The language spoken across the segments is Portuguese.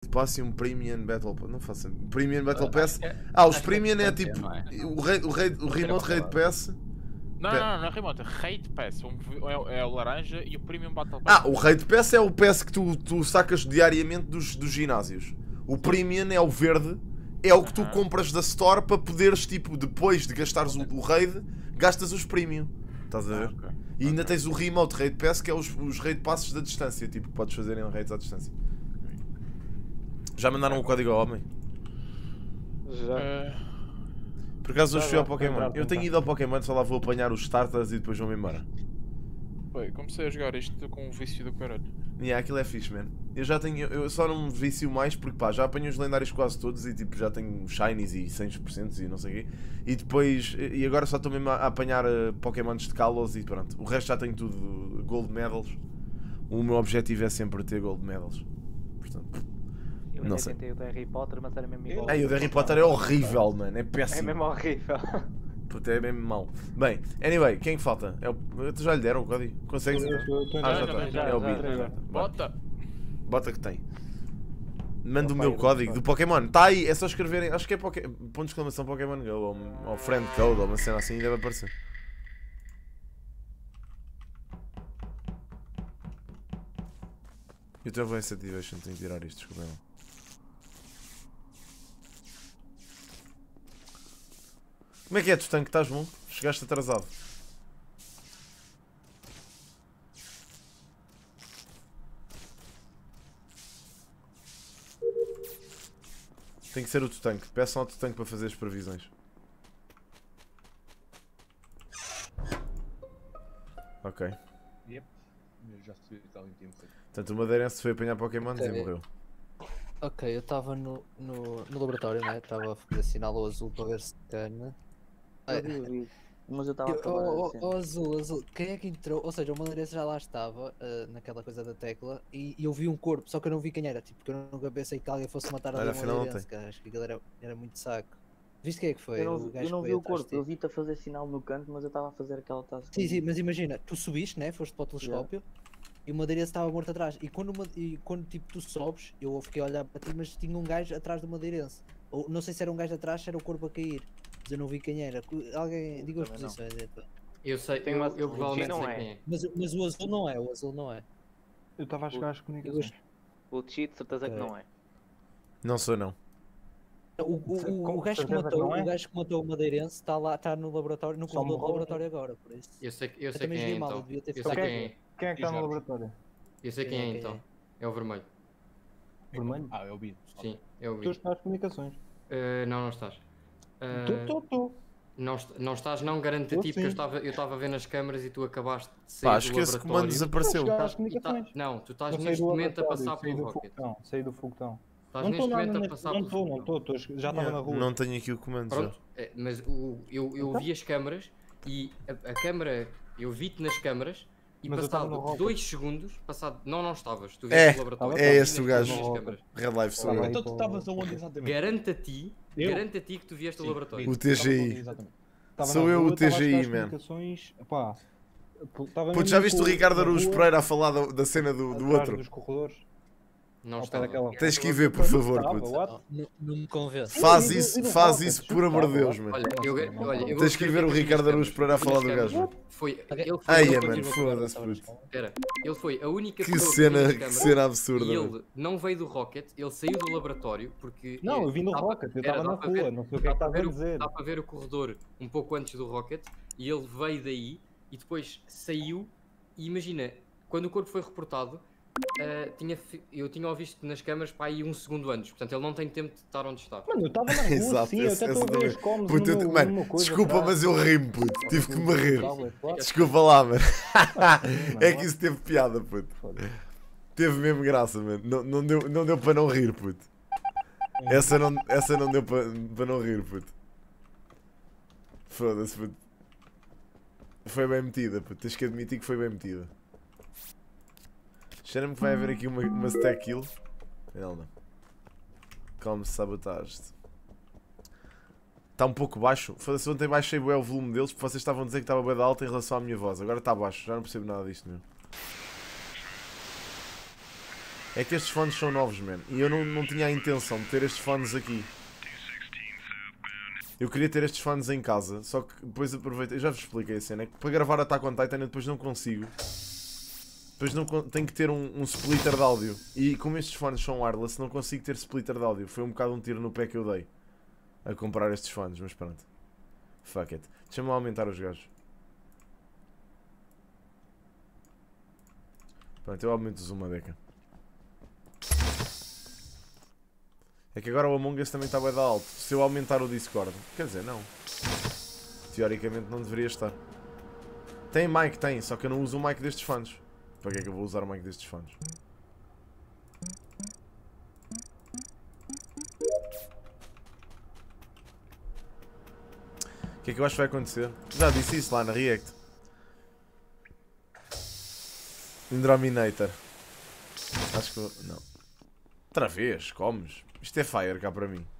Passe um Premium Battle Pass. Não faço. Premium Battle Pass. Os Premium é tipo. O Remote Raid Pass. Não é Remote, é Raid Pass. É o laranja e o Premium Battle Pass. O Raid Pass é o pass que tu sacas diariamente dos ginásios. O Premium é o verde. É o que tu compras da Store para poderes, tipo, depois de gastares o Raid, gastas os Premium. Estás a ver? E ainda tens o Remote Raid Pass, que é os Raid Passes da distância. Tipo, podes fazer em raids à distância. Já mandaram o código ao homem? Já. Por acaso hoje fui ao Pokémon. Eu tenho ido ao Pokémon, só lá vou apanhar os starters e depois vou-me embora. Comecei a jogar isto com o vício do caralho. Aquilo é fixe, man. Eu só não me vicio mais porque pá, já apanho os lendários quase todos e tipo já tenho shinies e 100% e não sei o quê. E depois, e agora só estou mesmo a apanhar Pokémons de Kalos e pronto. O resto já tenho tudo Gold Medals. O meu objetivo é sempre ter Gold Medals. Portanto, eu não sei. tentei o do Harry Potter, mas era mesmo igual. O do Harry Potter é horrível, mano. É péssimo. É mesmo horrível. Puta, é mesmo mau. Bem, anyway, quem falta? Já lhe deram o código? Consegues então? Já está. É o Bito. Bota que tem. Manda o meu código do Pokémon. Está aí, é só escreverem. Acho que é ponto de exclamação Pokémon Go ou Friend Code ou uma cena assim e deve aparecer. Eu tenho voice activation, tenho que tirar isto, desculpa. Como é que é, Tutank? Estás bom? Chegaste atrasado. Tem que ser o Tutank. Peçam ao Tutank para fazer as previsões. Ok. Yep. Eu já estive há algum tempo. Portanto, o Madeirense foi apanhar Pokémon e morreu. Ok, eu estava no laboratório, né? Estava a fazer sinal ao azul para ver se cana. Eu vi. Mas eu estava a acabar azul, quem é que entrou? Ou seja, o Madeirense já lá estava, naquela coisa da tecla, e eu vi um corpo, só que eu não vi quem era, tipo, porque eu nunca pensei que alguém fosse matar ali o Madeirense, cara, acho que aquilo era muito saco. Viste quem é que foi? Eu não vi o corpo, eu vi-te a fazer sinal no canto, mas eu estava a fazer aquela task. Sim, mas imagina, tu subiste, né? Foste para o telescópio, e o Madeirense estava morto atrás, e quando tipo, tu sobes, eu fiquei a olhar para ti, mas tinha um gajo atrás do Madeirense. Ou não sei se era um gajo atrás, se era o corpo a cair. Mas eu não vi quem era. Alguém diga as posições. Eu sei, eu provavelmente sei quem é. Mas o azul não é, Eu estava a chegar às comunicações. O cheat, certeza que não é. Não sou não. O gajo que matou o Madeirense está lá, está no laboratório, no corredor do laboratório agora, por isso. Eu sei quem é então. Quem é que está no laboratório? Eu sei quem é então. É o vermelho. Vermelho? É o Bito. Sim, é o Bito. Tu estás às comunicações? Não estás. Estou. Não estás, não garanto-te, porque eu estava a ver nas câmaras e tu acabaste de sair acho que esse comando desapareceu. Não, tu estás neste momento a passar pelo Rocket. Saí do foguetão. Estás neste momento a passar pelo foguetão. Não estou, já estava na rua. Não tenho aqui o comando. Pronto, mas eu vi as câmaras e a câmara, eu vi-te nas câmaras e passado 2 segundos, não estavas, tu viste no laboratório. É esse o gajo. Red Life sou eu. Então tu estavas aonde exatamente? Garanta-te que tu vieste ao laboratório. O TGI. Sou eu o TGI, man. Putz, já viste o Ricardo Araújo Pereira a falar da cena do outro? Dos corredores. Não estava. Tens que ir ver, por favor, puto. Não me convence. Faz isso, por amor de Deus, mano. Olha, tens que ir ver o Ricardo Araújo Pereira a falar do gajo. Mano, foda-se, puto. Espera, ele foi a única que cena absurda. E ele não veio do Rocket, ele saiu do laboratório porque. Não, eu vim no Rocket, eu estava na rua, não sei o que estava a dizer. Dá para ver o corredor um pouco antes do Rocket e ele veio daí e depois saiu. E imagina, quando o corpo foi reportado. Eu tinha o visto nas câmaras para aí 1 segundo antes, portanto ele não tem tempo de estar onde está. Mano, eu estava na rua, exato, sim, eu até estou a ver os comes mano, desculpa, mas eu rimo, puto, tive que me rir. Desculpa lá, mano. É que isso teve piada, puto. Teve mesmo graça, mano. Não deu para não rir, puto. Essa não deu para não rir, puto. Foda-se, puto. Foi bem metida, puto. Tens que admitir que foi bem metida. Cheira-me que vai haver aqui uma stack kill. Não. Como sabotaste. Está um pouco baixo. Foda-se, ontem baixei o volume deles porque vocês estavam a dizer que estava bem alta em relação à minha voz. Agora está baixo, já não percebo nada disto, meu. É que estes fones são novos, man. E eu não tinha a intenção de ter estes fones aqui. Eu queria ter estes fones em casa, só que depois aproveitei. Eu já vos expliquei a cena. É que para gravar Attack on Titan eu depois não consigo. Depois tenho que ter um splitter de áudio. E como estes fones são wireless, não consigo ter splitter de áudio. Foi um bocado um tiro no pé que eu dei a comprar estes fones, mas pronto. Fuck it. Deixa-me lá aumentar os gajos. Pronto, eu aumento o zoom uma beca. É que agora o Among Us também está bem alto. Se eu aumentar o Discord, quer dizer, não. Teoricamente não deveria estar. Tem mic, tem, só que eu não uso o mic destes fones. Para que é que eu vou usar o mic destes fones? O que é que eu acho que vai acontecer? Já disse isso lá na React. Indrominator. Acho que... não. Outra vez, comes. Isto é fire cá para mim.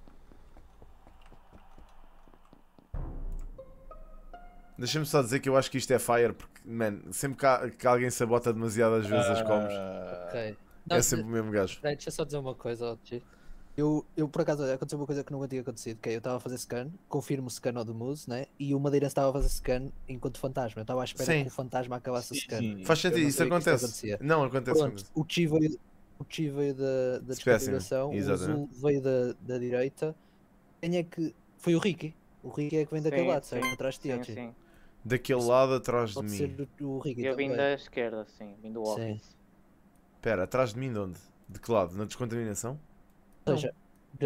Deixa-me só dizer que eu acho que isto é fire porque, man, sempre que alguém sabota demasiadas vezes as comes, Ok. é sempre o mesmo gajo. Deixa eu só dizer uma coisa, Ochi. Eu por acaso, aconteceu uma coisa que nunca tinha acontecido, que é, eu estava a fazer scan, confirmo o scan ao do Muse, né? E o Madeirense estava a fazer scan enquanto fantasma. Eu estava à espera Sim. que o fantasma acabasse o scan. Faz sentido, Eu não isso sabia que isto acontece. acontecia. Não, acontece. Pronto, o Chi veio da Specimen, desconfiguração, o exatamente. Azul veio da direita. Quem é que... Foi o Ricky. O Ricky é que vem daquele lado, certo? Atrás de ti, sim, Ochi. sim. Daquele lado atrás de Pode mim. ser o Ricky Eu vim também. da esquerda, sim. Vim do Sim. office. Espera, atrás de mim de onde? De que lado? Na descontaminação? Ou seja,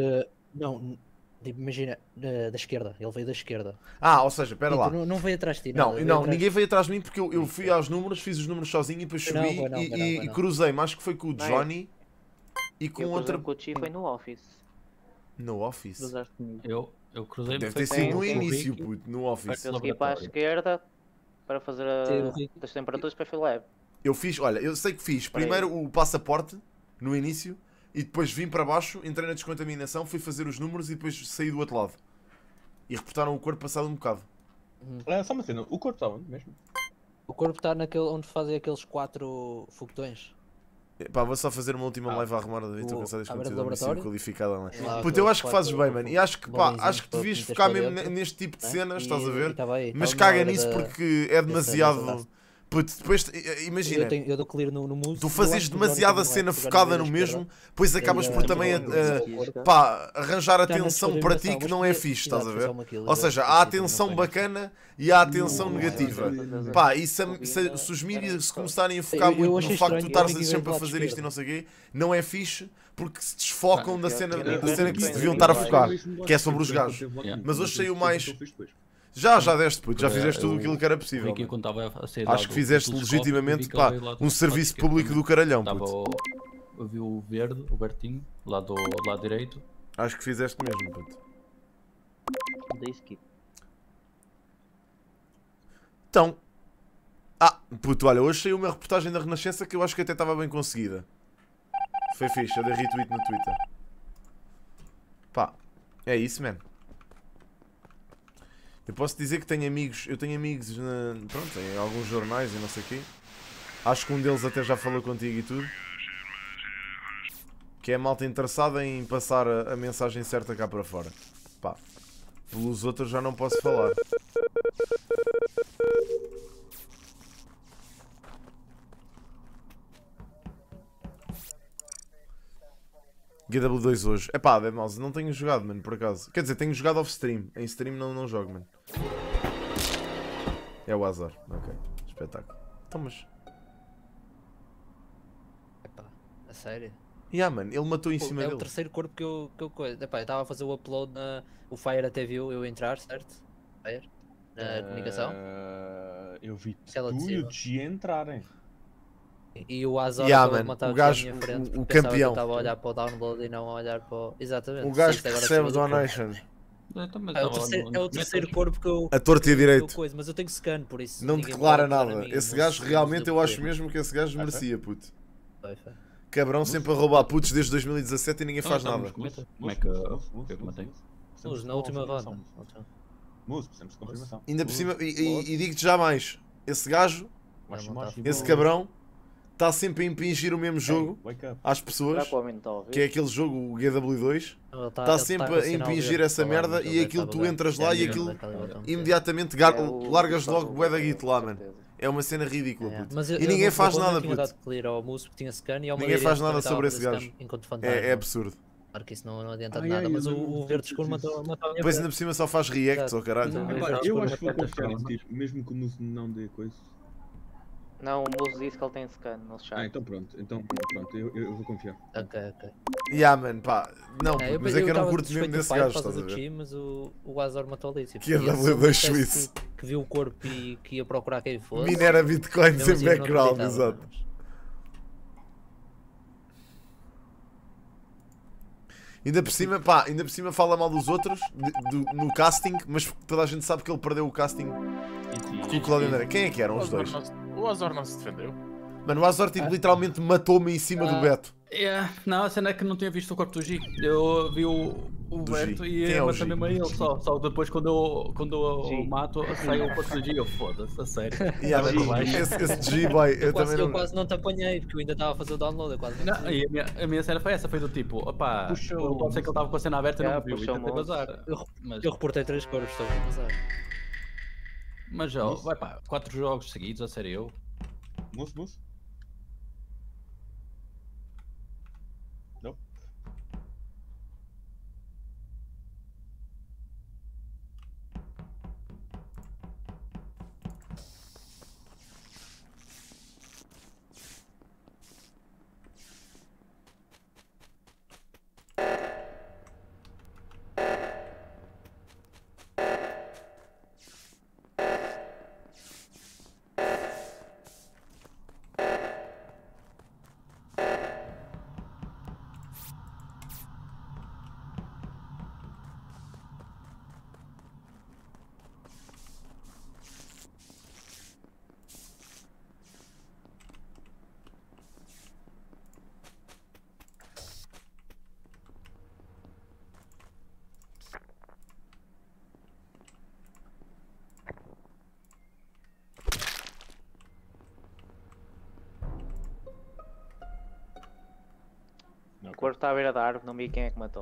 não, tipo, imagina, da esquerda. Ele veio da esquerda. Ah, ou seja, espera Tipo, lá. não veio atrás de ti. Não, nada, veio não, atrás- ninguém veio atrás de mim porque eu fui aos números, fiz os números sozinho e depois Não, subi foi não, e, foi não, e foi não. cruzei-me. Acho que foi com o Não, Johnny e com Eu outra. cruzei com o Chi foi no office. No office? Cruzaste comigo. Eu cruzei-me. Deve foi ter com sido no o início, Ricky. puto, no office. Eu segui para a esquerda para fazer Sim, o Ricky. das temperaturas para o lab. Eu fiz, olha, eu sei que fiz Espera aí. primeiro o passaporte no início e depois vim para baixo, entrei na descontaminação, fui fazer os números e depois saí do outro lado. E reportaram o corpo passado um bocado. Só uma cena, o corpo está onde mesmo? O corpo está naquele onde fazem aqueles 4 foguetões. Pá, vou só fazer uma última live a arrumar, estou O- cansado deste à beira do conteúdo, me sinto laboratório? qualificado lá. Lá, Puto, eu aqueles acho que fazes bem, mano. E acho que, pá, balõezinhos acho que para devias meteres focar para mesmo dentro, neste tipo de né? cenas, E- estás a ver? e tava aí, Mas tava na caga hora nisso da- porque é demasiado. dessa- Puto, depois, imagina, Eu dou clear no Muse. tu eu fazes acho que o demasiada Johnny cena também vai focada jogar no na esquerda. mesmo, depois acabas Ele por é- também ele pá, arranjar Está na atenção para ti que não é fixe, estás a ver? Ou seja, há atenção bacana e há atenção negativa. Pá, e se os mídias se começarem a focar Eu muito achei no facto de tu estranho, estares eu vi sempre a do lado fazer isto e esquerdo. não sei o quê, não é fixe porque se desfocam da cena que se Sim, deviam sim, estar a sim. focar, que é sobre os gajos. Yeah. Mas hoje saiu mais. Já deste, puto, já fizeste tudo aquilo que era O possível. Ricky, mano. quando estava a sair Acho lá que do fizeste telescópio, legitimamente, vi que ele pá, veio lá do um lado serviço esquerdo público também. do caralhão, Estava puto. eu vi o verde, o Bertinho, lá do lado direito. Acho que fizeste mesmo, puto. Dei skip. Então. Puto, olha, hoje saiu uma reportagem da Renascença que eu acho que até estava bem conseguida. Foi fixe, eu dei retweet no Twitter. Pá, é isso, man. Eu posso dizer que tenho amigos, eu tenho amigos pronto, em alguns jornais e não sei o quê. Acho que um deles até já falou contigo e tudo. Que é a malta interessada em passar a mensagem certa cá para fora. Pá, pelos outros já não posso falar. GW2 hoje. Epá, Deadmouse, não tenho jogado, mano, por acaso. Quer dizer, tenho jogado off-stream. Em stream não jogo, mano. É o azar. Ok, espetáculo. Então, mas... Epá, a sério? Mano, ele matou em cima É dele. o terceiro corpo que eu coisa. Epá, eu estava a fazer o upload na... O Fire até viu eu entrar, certo? Fire? Na comunicação. Eu vi Aquela de tu e cima. o G entrarem. E o Azor Yeah, acabou de man, matar o o gajo, à minha frente. o porque pensava que campeão. eu estava a olhar para o download e não a olhar para o... Exatamente. O gajo Isto que agora recebe acima do corpo. donation. Eu também É o estava terceiro, no- é o no terceiro Twitter. corpo que eu... A torta e a direito. Coisa, mas eu tenho scan, por isso. Não ninguém declara pode acusar a nada. mim, Esse não gajo sei realmente eu acho porquê. mesmo que esse gajo merecia, puto. Foi, foi. Cabrão sempre a roubar putos desde 2017 e ninguém Então, faz estamos nada. com isso? Como é que eu matei? Luz, na última ronda. Muse, precisamos de confirmação. Ainda por cima, e digo-te já mais. Esse gajo, Não, não tá. esse cabrão, está sempre a impingir o mesmo jogo Wake up. às Será pessoas, que o homem está a ouvir? que é aquele jogo, o GW2, está sempre a impingir essa merda e aquilo tu entras lá e aquilo imediatamente largas logo bué da git lá, mano. É uma cena ridícula, puto. E ninguém faz nada, puto. Ninguém faz nada sobre esse gajo. É absurdo. Claro que isso não adianta de nada, mas o verde escuro matou a minha Depois ainda por cima só faz reacts, ou caralho. Eu acho que vou confiar em ti, mesmo que o Muso não dê coisa. Não, o Muso disse que ele tem scan no chat. Então pronto, eu vou confiar. Ok. Mano, pá, não, mas é que eu não curto mesmo desse gajo, estás a ver? Mas o Azor matou ali. Que é W2 suíço. Que viu o corpo e que ia procurar quem fosse. Minera bitcoins em background, exato. Ainda por cima fala mal dos outros no casting, mas toda a gente sabe que ele perdeu o casting com o Claudio André. Quem é que eram os dois? O Azor não se defendeu. Mano, o Azor tipo, literalmente matou-me em cima do Beto. Não, a cena é que não tinha visto o corpo do G. Eu vi o Beto e matei mesmo a ele só depois quando eu mato, sai o corpo do G. Eu foda-se, a sério. Esse G, boy, eu também não... quase não te apanhei, porque eu ainda estava a fazer o download, eu quase não e a minha cena foi essa, foi do tipo, opá, pode ser que ele estava com a cena aberta e não me viu, e tentei bazar. Eu reportei 3 corpos, estou a bazar. Mas ó, vai pá, 4 jogos seguidos, a sério eu. Moço? Não. O corpo está à beira da árvore, não vi quem é que matou.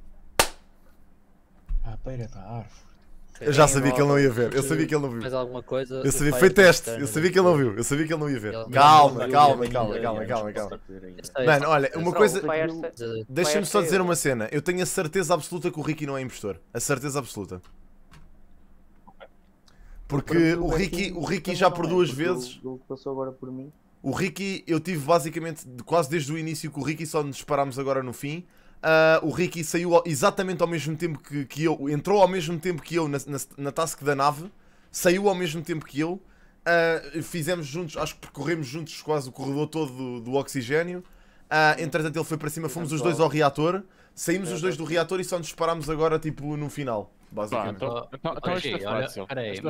À beira da árvore. Eu já sabia que ele não ia ver, eu sabia que ele não viu. Mais alguma coisa? Eu sabia, foi teste, eu sabia que ele não viu, eu sabia que ele não ia ver. Calma. Mano, olha, uma coisa. Deixa-me só dizer uma cena. Eu tenho a certeza absoluta que o Ricky não é impostor. A certeza absoluta. Porque o Ricky já por 2 vezes. O que passou agora por mim. O Ricky, eu tive basicamente quase desde o início com o Ricky, só nos disparámos agora no fim. O Ricky saiu exatamente ao mesmo tempo que eu, entrou ao mesmo tempo que eu na task da nave, saiu ao mesmo tempo que eu. Fizemos juntos, acho que percorremos juntos quase o corredor todo do oxigênio. Entretanto ele foi para cima, fomos os dois ao reator, saímos os dois do reator e só nos disparámos agora tipo no final. Basicamente. Então isto é fácil.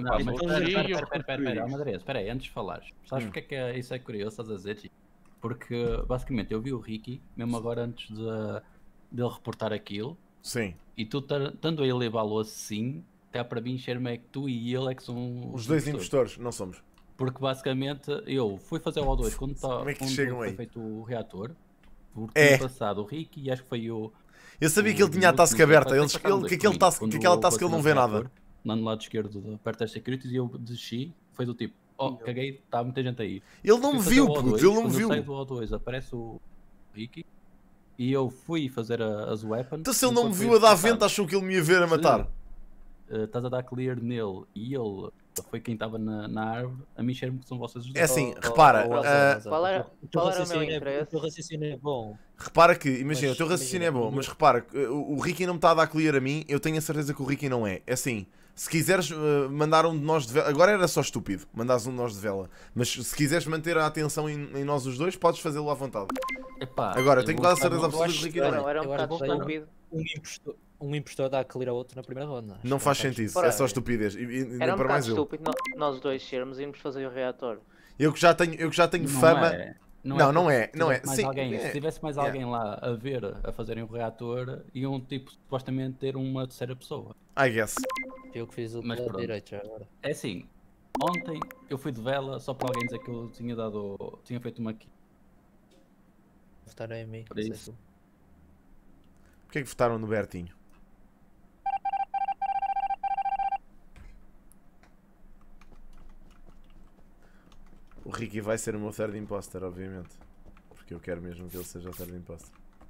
Espera aí, antes de falares. Sabes porque é que isso é curioso, estás a dizer, G? Porque basicamente eu vi o Ricky, mesmo agora antes dele reportar aquilo. Sim. E tu estando a elevá-lo assim, cá para mim encher-me é que tu e ele é que são os dois impostores, não somos. Porque basicamente eu fui fazer o O2 quando foi feito o reator. Porque no passado o Ricky e acho que foi o... Eu sabia que ele tinha a task aberta, que aquela task ele não vê nada. Lá no lado esquerdo, perto das securities, e eu desci, foi do tipo, caguei, está muita gente aí. Ele não me viu, puto, ele não me viu. Quando eu saio do O2, aparece o Ricky, e eu fui fazer as weapons. Então se ele não me viu a dar vento, achou que ele me ia ver a matar. Estás a dar clear nele, e ele foi quem estava na árvore, a mim cheiro-me que são vocês os dois. É assim, repara. Qual era o meu interesse? O teu raciocínio é bom. Repara que, imagina, o teu raciocínio é bom, mas repara, o Ricky não me está a dar clear a mim, eu tenho a certeza que o Ricky não é. É assim, se quiseres mandar um de nós de vela, agora era só estúpido, mandares um de nós de vela, mas se quiseres manter a atenção em nós os dois, podes fazê-lo à vontade. Agora, eu tenho quase a certeza absoluta que o Ricky não é. Era um bocado estúpido. Um impostor dá clear a outro na primeira ronda. Não faz sentido, é só estupidez. Era um bocado estúpido nós dois sermos e irmos fazer o reator. Eu que já tenho fama. Não é. Sim, se tivesse mais alguém lá a ver, a fazerem o reator, iam tipo supostamente ter uma terceira pessoa. I guess. Eu que fiz o direito já agora. É assim, ontem eu fui de vela só para alguém dizer que eu tinha feito uma kill. Votaram em mim. Por isso. Porquê é que votaram no Bertinho? O Ricky vai ser o meu third imposter, obviamente. Porque eu quero mesmo que ele seja o third imposter.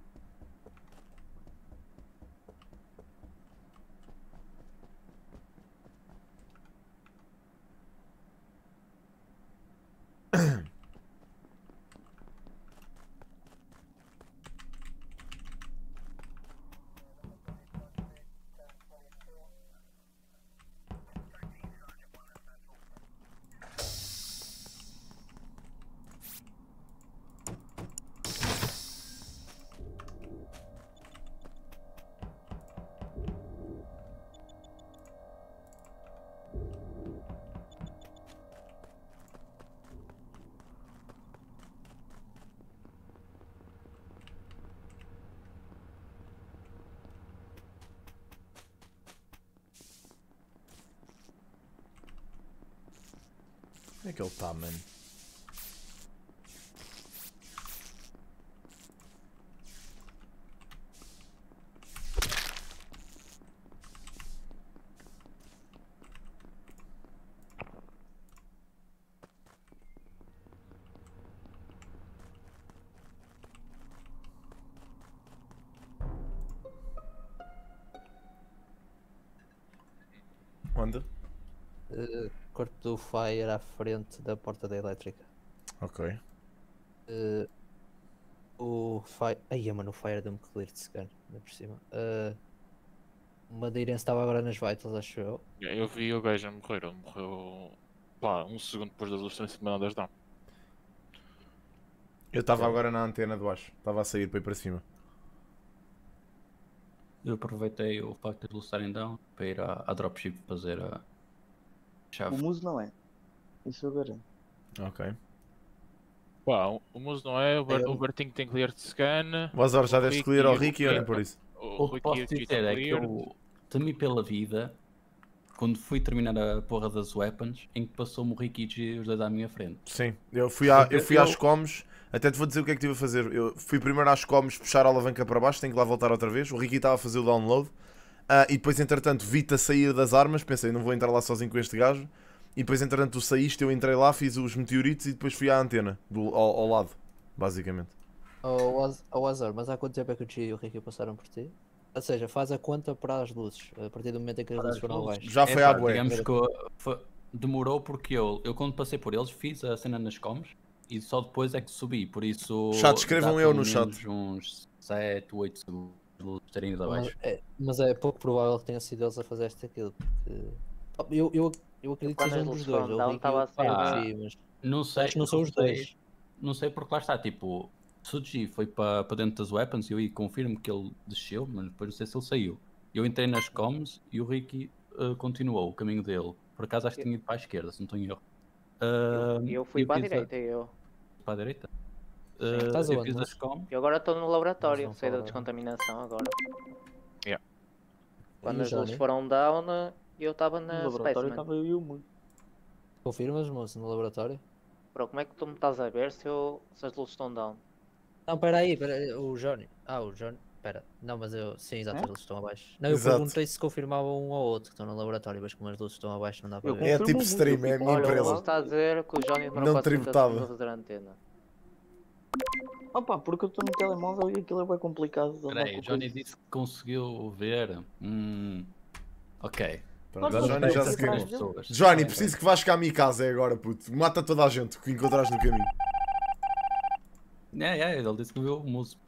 Onde é que ele está, mano? Onde? Corpo do Fire à frente da porta da elétrica. Ok. O Fire. Ai, mano, o Fire deu-me clear de scan, ainda por cima. O Madeirense estava agora nas Vitals, acho eu. Eu vi o gajo a morrer, ele morreu. Pá, um segundo depois das luzes terem sido mandadas down. Eu estava agora na antena do Acho. Estava a sair para ir para cima. Eu aproveitei o facto de luzes estarem down para ir à dropship fazer a chave. O Muso não é. Isso eu garanto. Ok. Pá, o Muso não é, o Bertinho tem clear de scan. O Azor já deste clear ao Ricky ou nem o- por isso? O que posso dizer é que eu temi pela vida quando fui terminar a porra das weapons em que passou-me o Ricky e os dois à minha frente. Sim, eu fui às coms, até te vou dizer o que é que estive a fazer. Eu fui primeiro às coms puxar a alavanca para baixo, tenho que lá voltar outra vez. O Ricky estava a fazer o download e depois, entretanto, vi-te a sair das armas. Pensei, não vou entrar lá sozinho com este gajo. E depois, entretanto, tu saíste, eu entrei lá, fiz os meteoritos e depois fui à antena, ao lado, basicamente. Azor, mas há quanto tempo é que o Chi e o Ricky passaram por ti? Ou seja, faz a conta para as luzes, a partir do momento em que as luzes foram abaixo. Já foi à bué. Digamos que demorou porque eu quando passei por eles fiz a cena nas coms e só depois é que subi, por isso... Chat, escrevam eu no chat. Uns 7, 8 segundos de luzes terem ido abaixo. Mas é pouco provável que tenha sido eles a fazer esta aquilo, porque... Eu acredito que Quando seja as um dos luzes dois, foram ou down, o Ricky estava ou a ser- o Chi, mas Não sei, acho que não são os dois. Não sei porque lá está, tipo, se o G foi para dentro das weapons, eu aí confirmo que ele desceu, mas depois não sei se ele saiu. Eu entrei nas comms e o Ricky continuou o caminho dele. Por acaso acho que tinha ido para a esquerda, se não estou em erro. Eu fui para a fiz direita, eu. Para a direita? Estás eu aonde, fiz mas? as comms. Eu agora estou no laboratório, Mas não sei da fala. descontaminação agora. Yeah. Quando E o as luzes Johnny? foram down, eu estava No na laboratório Specimen. estava eu e o Muso. Confirmas, moço, no laboratório? Bro, como é que tu me estás a ver se as luzes estão down? Não, peraí, o Johnny. O Johnny. Pera, não, mas eu. Sim, exato, as luzes estão abaixo. Não, eu Exato. perguntei se confirmavam um ou outro que estão no laboratório, mas como as luzes estão abaixo não dá para Eu ver. É confirmo tipo muito, stream, eu fui é a minha para- Olha, o empresa. Muso está a dizer que o Johnny demorou Não 4 tributava. segundos a fazer a antena. Opa, porque eu estou no telemóvel e aquilo é bem complicado. de andar Espera aí, com o Johnny coisas. disse que conseguiu ver. Ok. Pronto, Não, o Johnny já não, se não, queimou. não. Pessoas. Johnny, preciso que vás cá à minha casa agora, puto. Mata toda a gente que encontrares no caminho. Ele disse que viu o Muso.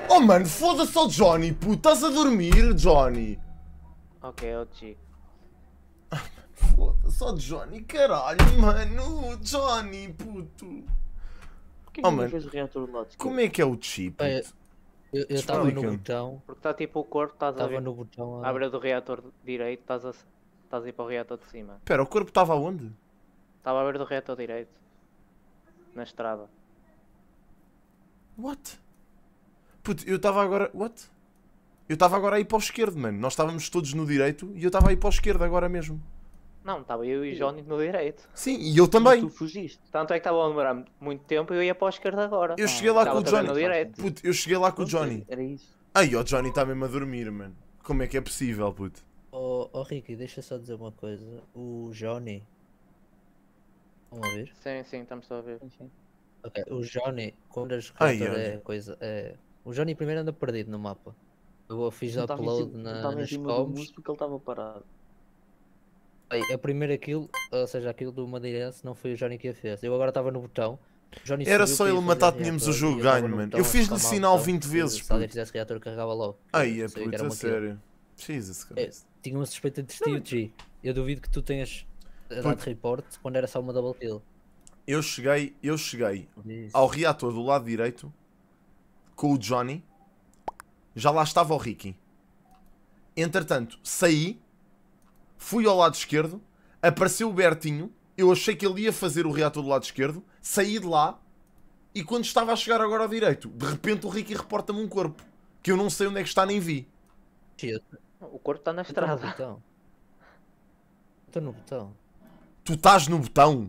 Oh mano, foda-se ao Johnny, puto. Estás a dormir, Johnny. Ok, é o G. Foda-se ao Johnny, caralho, mano. Johnny, puto. Porquê que não fez o reator do lado esquerdo? Como é que é o chip? Eu estava no botão. Porque está tipo o corpo, estás a Estava ver no botão. à beira do reator direito, estás a ir para o reator de cima. Espera, o corpo estava aonde? Estava à beira do reator direito. Na estrada. What? Puto, eu estava agora... What? Eu estava agora a ir para o esquerdo, mano. Nós estávamos todos no direito e eu estava a ir para o esquerdo agora mesmo. Não, estava eu e Johnny no direito. Sim, e eu também. Tu fugiste. Tanto é que estava a demorar muito tempo e eu ia para o esquerdo agora. Eu cheguei lá com o Estava também Johnny. no direito. Puto, eu cheguei lá com o Johnny. Era isso. Ai, o Johnny está mesmo a dormir, mano. Como é que é possível, puto? Oh Ricky, deixa só dizer uma coisa. O Johnny. Vamos ouvir? Sim, estamos a ver. Ok, o Johnny, quando as Ai, reator olha. é coisa. O Johnny primeiro anda perdido no mapa. Eu fiz upload Estava em nas cima do comms. mousse porque ele estava parado. A primeira kill, ou seja, aquilo do Madeirense, não foi o Johnny que a fez. Eu agora estava no botão. O Johnny Era subiu só para ir ele fazer matar, tínhamos o reator, jogo e eu estava ganho, no mano. botão Eu a fiz-lhe spamar o sinal botão, 20 vezes, Se alguém puto. fizesse reator, carregava logo. Ai, é Sabia que puto, era a uma kill. sério. Jesus Christ. Tinha uma suspeita de Steve G. Eu duvido que tu tenhas dado Puto. report quando era só uma double kill. Eu cheguei Isso. ao reator do lado direito com o Johnny. Já lá estava o Ricky. Entretanto, saí, fui ao lado esquerdo, apareceu o Bertinho, eu achei que ele ia fazer o reator do lado esquerdo, saí de lá e quando estava a chegar agora ao direito, de repente o Ricky reporta-me um corpo, que eu não sei onde é que está nem vi. O corpo está na Estou no estrada. botão. Estou no botão. Tu estás no botão?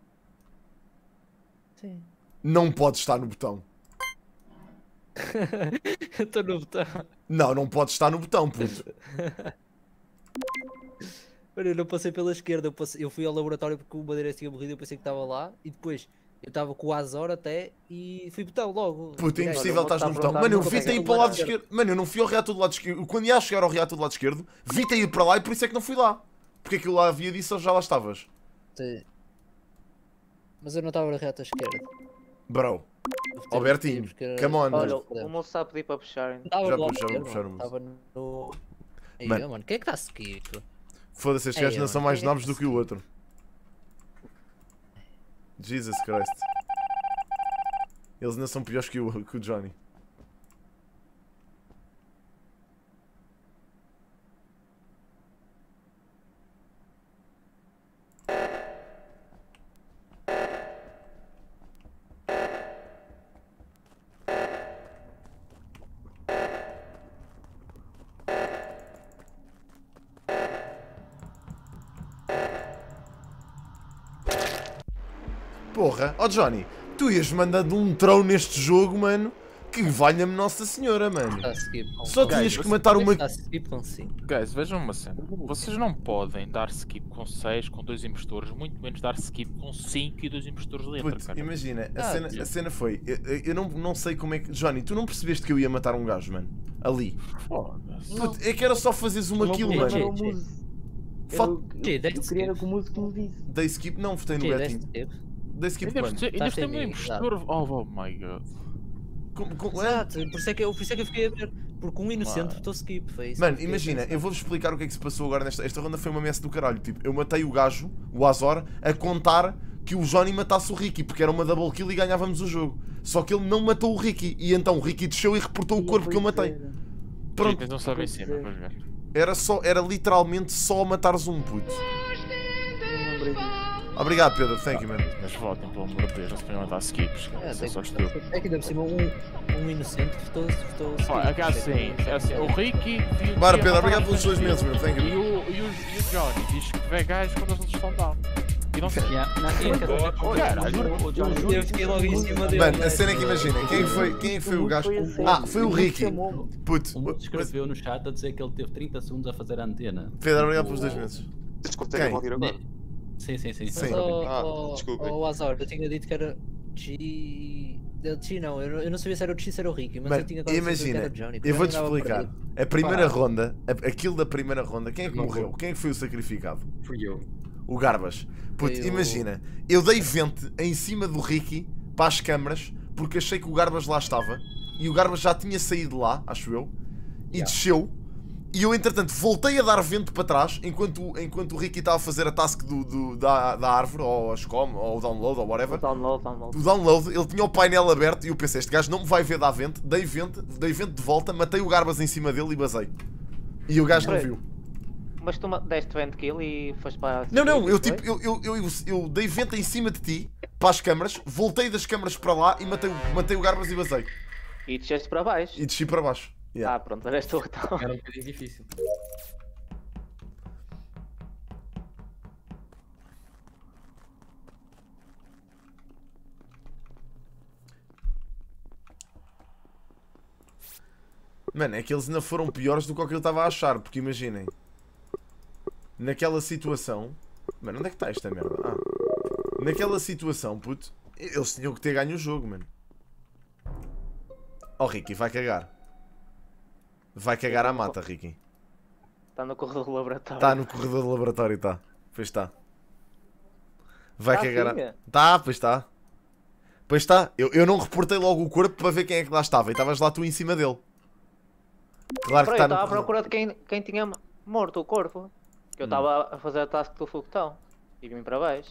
Sim. Não podes estar no botão. Estou no botão. Não, não podes estar no botão, puto. Olha, eu não passei pela esquerda, eu fui ao laboratório porque o Madeirense tinha morrido, eu pensei que estava lá e depois eu estava com o Azor até e fui botão logo. Puto, é Direto. impossível estás no está botão. pronto, Mano, eu nunca vi-te peguei aí no para o lado lado esquerdo. Mano, eu não fui ao reator do lado esquerdo. Quando ia chegar ao reator do lado esquerdo, vi-te ir para lá e por isso é que não fui lá. Porque aquilo lá havia disso ou já lá estavas. Sim. Mas eu não estava na reta esquerda. Bro, Eu fui ter Albertinho, motivos que era- come on, Olha, mano. o moço está a pedir para puxar. Estava Já no lado puxaram, esquerdo, puxaram, mano. Estava no... Aí, Mano. mano, quem é que está a seguir? Foda-se, estes Ei, gajos não mano, são mais quem é que nobres do que o outro. Jesus Christ. Eles ainda são piores que o Johnny. Porra, ó Johnny, tu ias mandando um troll neste jogo, mano, que valha-me Nossa Senhora, mano. Está a seguir com Só Guys, tinhas que você- matar uma... Está a seguir com 5. Guys, vejam uma cena. Vocês não podem dar skip com 6, com 2 impostores, muito menos dar skip com 5 e 2 impostores dentro, Puto, cara. imagina, a Ah, cena foi... Eu não sei como é que... Johnny, tu não percebeste que eu ia matar um gajo, mano? Ali. Foda-se. Puto, é que era só fazeres uma Não kill, podia, mano. era o mousse. Fal- Eu queria era que o mousse que me disse. Dei skip, não, votei no Betinho. Dei skip Ainda quando? por Estás cima em um mim, impostor. Oh my god. Exato, por isso é que eu fiquei a ver. Porque um inocente votou skip. Foi isso Mano, que eu fiquei a imagina, pensar. eu vou-vos explicar o que é que se passou agora nesta... Esta ronda foi uma messe do caralho. Tipo, eu matei o gajo, o Azor, a contar que o Johnny matasse o Ricky, porque era uma double kill e ganhávamos o jogo. Só que ele não matou o Ricky, e então o Ricky desceu e reportou o corpo que eu matei. Pronto, Então sabe em cima, vais ver. era literalmente só matares um, puto. Não lembrei disso. Obrigado, Pedro, thank you, man. Mas votem, pelo amor de Deus, não se ponham a dar skips, cara. Isso é só estúpido. É que ainda por cima um inocente votou skip. Pá, é que assim, o Ricky... Bora, Pedro, obrigado pelos 2 meses, meu, thank E you. o Johnny diz que vê gajos quando os outros estão down. E não sei. Eu fiquei logo em cima dele. Mano, a cena é que imagina, quem é que foi o gajo? Ah, foi o Ricky. Puto, Um moço escreveu no chat a dizer que ele teve 30 segundos a fazer a antena. Pedro, obrigado pelos 2 meses. Vocês conseguem Quem? ouvir agora? Sim. Sim. Desculpem. O Azor, eu tinha dito que era G. G não, eu não sabia se era o G ou se era o Ricky, mas Mano, eu tinha quase certeza que imagina, era o Johnny. porque eu vou-te Johnny andava explicar. perdido. A primeira Parado. ronda, aquilo da primeira ronda, quem é que Não morreu? vou. Quem é que foi o sacrificado? Fui eu. O Garbas. Puto, Foi o- imagina, eu dei vente em cima do Ricky para as câmaras porque achei que o Garbas lá estava e o Garbas já tinha saído lá, acho eu, e desceu. E eu, entretanto, voltei a dar vento para trás enquanto o Ricky estava a fazer a task da árvore, ou a SCOM, ou o download, ou whatever. O download, ele tinha o painel aberto e eu pensei, este gajo não me vai ver dar vento, dei vento de volta, matei o Garbas em cima dele e basei. E o gajo não viu. Mas tu deste vento kill e foste para... Não, eu dei vento em cima de ti, para as câmaras, voltei das câmaras para lá e matei o Garbas e basei. E desceste para baixo. E desci para baixo. Ah, pronto, era esta então. Era um bocadinho difícil. Mano, é que eles ainda foram piores do que o que eu estava a achar, porque imaginem. Naquela situação... Mano, onde é que está esta merda? Ah. Naquela situação, puto, eles tinham que ter ganho o jogo, mano. Oh, Ricky, vai cagar. Vai cagar à mata, Ricky. Está no corredor do laboratório. Está no corredor do laboratório, está. Pois está. Vai cagar assim, a... Tá, pois está. Pois está. Eu não reportei logo o corpo para ver quem é que lá estava. E estavas lá tu em cima dele. Claro que está no Eu estava à corredor. procura de quem tinha morto o corpo. Que eu estava a fazer a task do foguetão. E vim para baixo.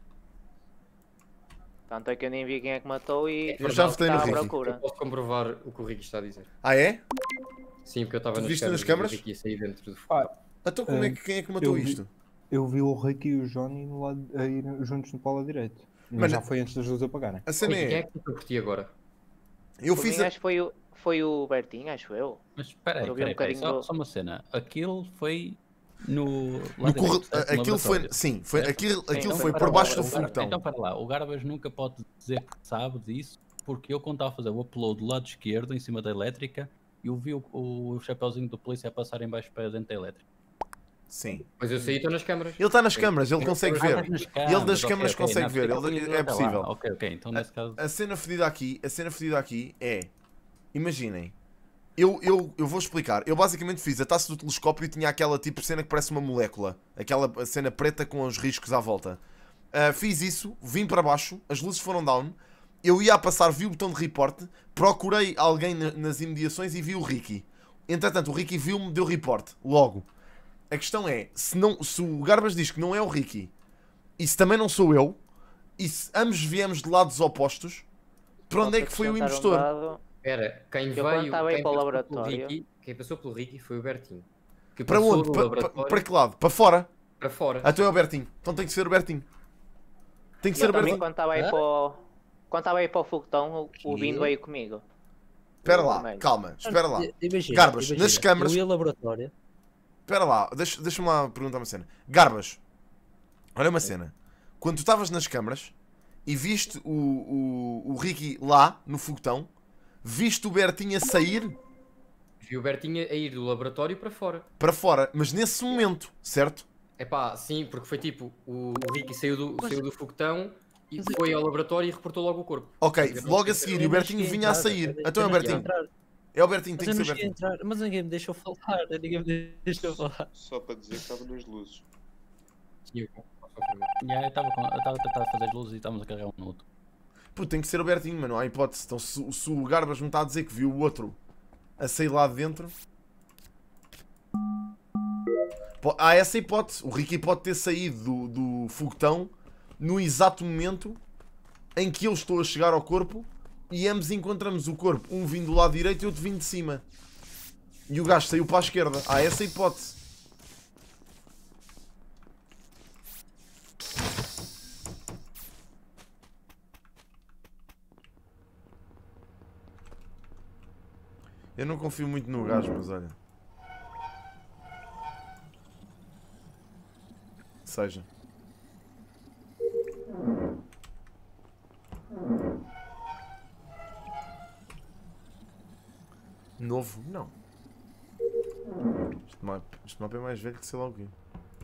Tanto é que eu nem vi quem é que matou e... Eu já votei no Ricky. Eu posso comprovar o que o Ricky está a dizer. Ah, é? Sim, porque eu estava nas câmaras? E o Ricky ia sair dentro do fogo. Então como quem é que matou isto? Eu vi o Ricky e o Johnny no lado, aí juntos no polo direito. Mas já foi antes das luzes apagarem. A cena Quem é que matou por ti agora? Eu fiz acho que foi o Bertinho, acho eu. Mas espera aí, só uma cena. Aquilo foi no aquilo foi, sim, aquilo foi por baixo do foguetão. Então para lá, o Garbas nunca pode dizer que sabe disso, porque eu quando estava a fazer o upload do lado esquerdo, em cima da elétrica, eu vi o chapeuzinho do polícia a passar em baixo para dentro da elétrica. Sim. Mas eu saí e estou nas câmaras. Ele está nas câmaras, ele consegue ver. Ele das câmaras consegue ver, é possível. Ok, então nesse caso... A cena fedida aqui é, imaginem, eu vou explicar. Eu basicamente fiz a taça do telescópio e tinha aquela tipo cena que parece uma molécula. Aquela cena preta com os riscos à volta. Fiz isso, vim para baixo, as luzes foram down. Eu ia a passar, vi o botão de report, procurei alguém nas imediações e vi o Ricky. Entretanto, o Ricky viu-me, deu report, logo. A questão é, se o Garbas diz que não é o Ricky, e se também não sou eu, e se ambos viemos de lados opostos, para onde é que foi o impostor? Espera, quem passou pelo Ricky foi o Bertinho. Para onde? Para que lado? Para fora? Para fora. Então é o Bertinho. Então tem que ser o Bertinho. Tem que ser o Bertinho. Quando estava aí para o foguetão, o Bindo veio comigo. Espera lá, calma, espera lá. Garbas, nas câmaras... Eu ia ao laboratório. Espera lá, deixa-me lá perguntar uma cena. Garbas, olha uma cena. Quando tu estavas nas câmaras e viste o Ricky lá, no foguetão, viste o Bertinho a sair? Vi o Bertinho a ir do laboratório para fora. Para fora, mas nesse momento, certo? É pá, sim, porque foi tipo, o Ricky saiu do foguetão e foi ao laboratório e reportou logo o corpo. Ok, logo a seguir, e o Bertinho vinha a sair. Então é o Bertinho. É o Bertinho, tem que ser o Bertinho. Mas ninguém me deixou falar, ninguém me deixou falar. Só para dizer que estava nas luzes. Eu estava a tentar fazer as luzes e estávamos a carregar um no outro. Pô, tem que ser o Bertinho, mano, não há hipótese. Então se o Garbas me está a dizer que viu o outro a sair lá de dentro... Há essa hipótese. O Ricky pode ter saído do foguetão no exato momento em que eu estou a chegar ao corpo e ambos encontramos o corpo, um vindo do lado direito e outro vindo de cima. E o gajo saiu para a esquerda. Há essa hipótese. Eu não confio muito no gajo, mas olha. Seja. Novo? Não. Este mapa é mais velho que sei lá o quê.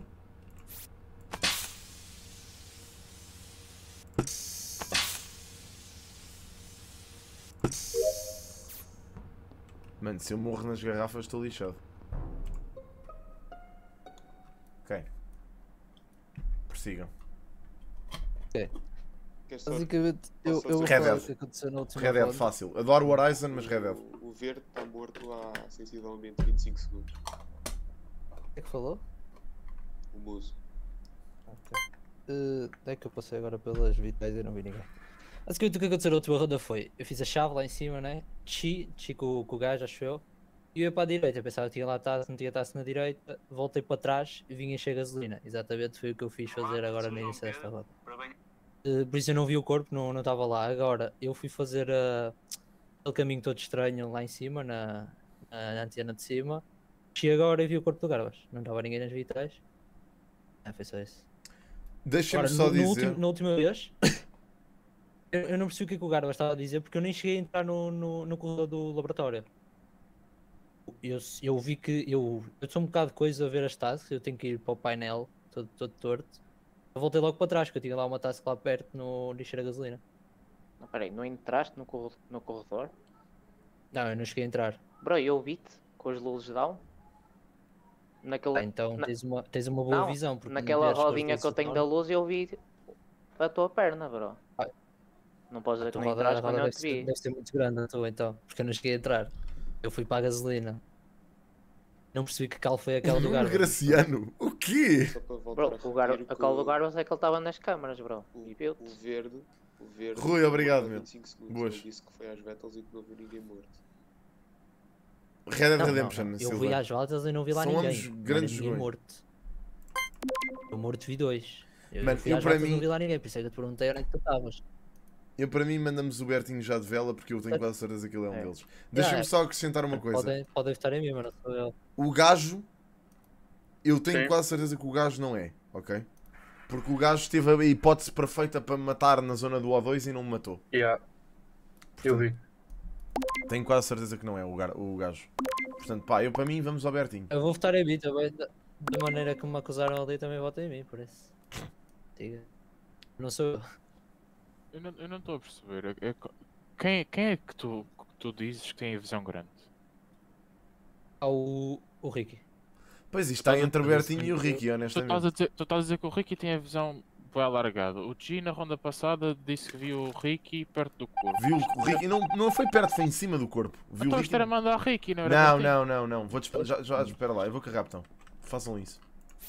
Mano, se eu morro nas garrafas estou lixado. Ok. Prossigam. Quer só... Basicamente, eu posso vou Red falar Dead. o que aconteceu na última Red Dead, ronda. fácil. Adoro o Horizon, mas Red Dead. O verde está morto há sensivelmente 25 segundos. O que é que falou? O muso. É que eu passei agora pelas vitais e não vi ninguém. Basicamente o que aconteceu na última ronda foi, eu fiz a chave lá em cima, né? Chi com o gajo, acho eu. E eu ia para a direita, eu pensava que tinha lá taça, não tinha taça na direita, voltei para trás e vim encher gasolina. Exatamente foi o que eu fiz fazer agora no início desta ronda. Por isso eu não vi o corpo, não estava lá. Agora, eu fui fazer aquele caminho todo estranho lá em cima, na antena de cima. E agora e vi o corpo do Garbas, não estava ninguém nas vitais. Foi só isso. Deixa-me Agora, só dizer. na última vez, eu não percebi o que é que o Garbas estava a dizer, porque eu nem cheguei a entrar no corredor do laboratório. Eu vi que eu sou um bocado de coisa a ver as tasks, eu tenho que ir para o painel todo torto. Eu voltei logo para trás, porque eu tinha lá uma task lá perto no lixeiro a gasolina. Não, peraí, não entraste no corredor? Não, eu não cheguei a entrar. Bro, eu vi-te com as luzes down. Naquele... Então na- tens uma boa Não, visão. Porque naquela não vieste com as rodinha que eu luzes tenho down. da luz eu vi a tua perna, bro. Ah. Não podes dizer A que tua não roda entraste quando eu deve te vi. deve ser muito grande a tua então, porque eu não cheguei a entrar. Eu fui para a gasolina. Não percebi que cal foi aquela do Nuno Garbas. Graciano, o quê? Só para voltar Bro, a repetir a call do Garbas é que ele estava nas câmaras, bro. E o viu-te. verde... Rui, obrigado, há meu. 25 segundos. Boas. Ele disse que foi às Battles e que não viu ninguém morto. Red Dead Não, Redemption, não. Eu Silva. vi às voltas e não vi lá São ninguém. ambos Não grandes era ninguém jogões. morto. Eu morto vi dois. Mano, fui eu às para voltas e mim- não vi lá ninguém, por isso é que eu te perguntei onde é que tu estavas. Eu para mim mandamos o Bertinho já de vela porque eu tenho quase certeza que ele é um É. deles. Deixa-me É. só acrescentar uma coisa. Podem estar em mim, mas não sou eu. O gajo, eu tenho Sim. quase certeza que o gajo não é, ok? Porque o gajo teve a hipótese perfeita para me matar na zona do O2 e não me matou. Yeah. Eu vi. Tenho quase certeza que não é o gajo. Portanto, pá, eu para mim vamos ao Bertinho. Eu vou votar em mim também. Da maneira que me acusaram ali, também votem em mim, por isso. Diga. Não sou eu. Eu não estou a perceber. Quem é que tu dizes que tem a visão grande? O Ricky. Pois isto está Estás a entre o dizer Bertinho e o Ricky, Tu estás, honestamente. tu estás a dizer que o Ricky tem a visão bem alargada. O G na ronda passada disse que viu o Ricky perto do corpo. Viu o Ricky, não foi perto, foi em cima do corpo. Viu o Então Ricky. isto era mandar a Ricky, não era Não, para ti? não. Já espera lá, eu vou carregar botão. Façam isso.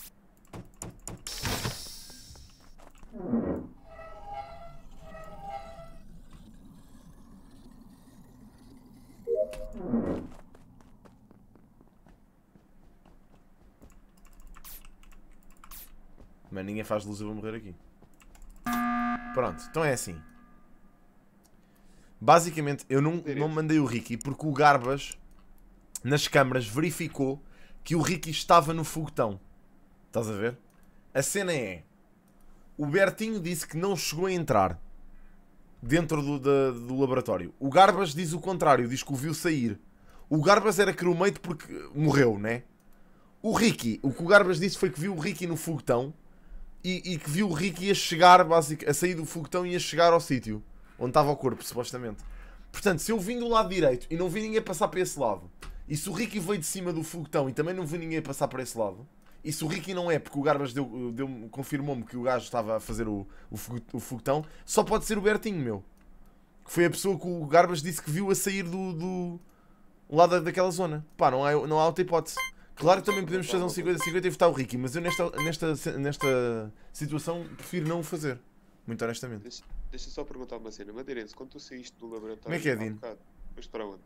Mas ninguém faz luz, eu vou morrer aqui. Pronto, então é assim. Basicamente, eu não mandei o Ricky porque o Garbas, nas câmaras, verificou que o Ricky estava no foguetão. Estás a ver? A cena é... O Bertinho disse que não chegou a entrar dentro do laboratório. O Garbas diz o contrário, diz que o viu sair. O Garbas era crewmate porque morreu, né? O Ricky, o que o Garbas disse foi que viu o Ricky no foguetão e que viu o Ricky a chegar, a sair do foguetão e a chegar ao sítio onde estava o corpo, supostamente. Portanto, se eu vim do lado direito e não vi ninguém passar para esse lado, e se o Ricky veio de cima do foguetão e também não vi ninguém passar para esse lado, e se o Ricky não é, porque o Garbas confirmou-me que o gajo estava a fazer o foguetão, só pode ser o Bertinho, meu. Que foi a pessoa que o Garbas disse que viu a sair do lado daquela zona. Pá, não há outra hipótese. Claro que também podemos fazer um 50-50 e votar o Ricky, mas eu nesta situação prefiro não o fazer. Muito honestamente. Deixa só perguntar uma cena. Madeirense, quando tu saíste do laboratório... Como é que é, há Dino? bocado, foste para onde?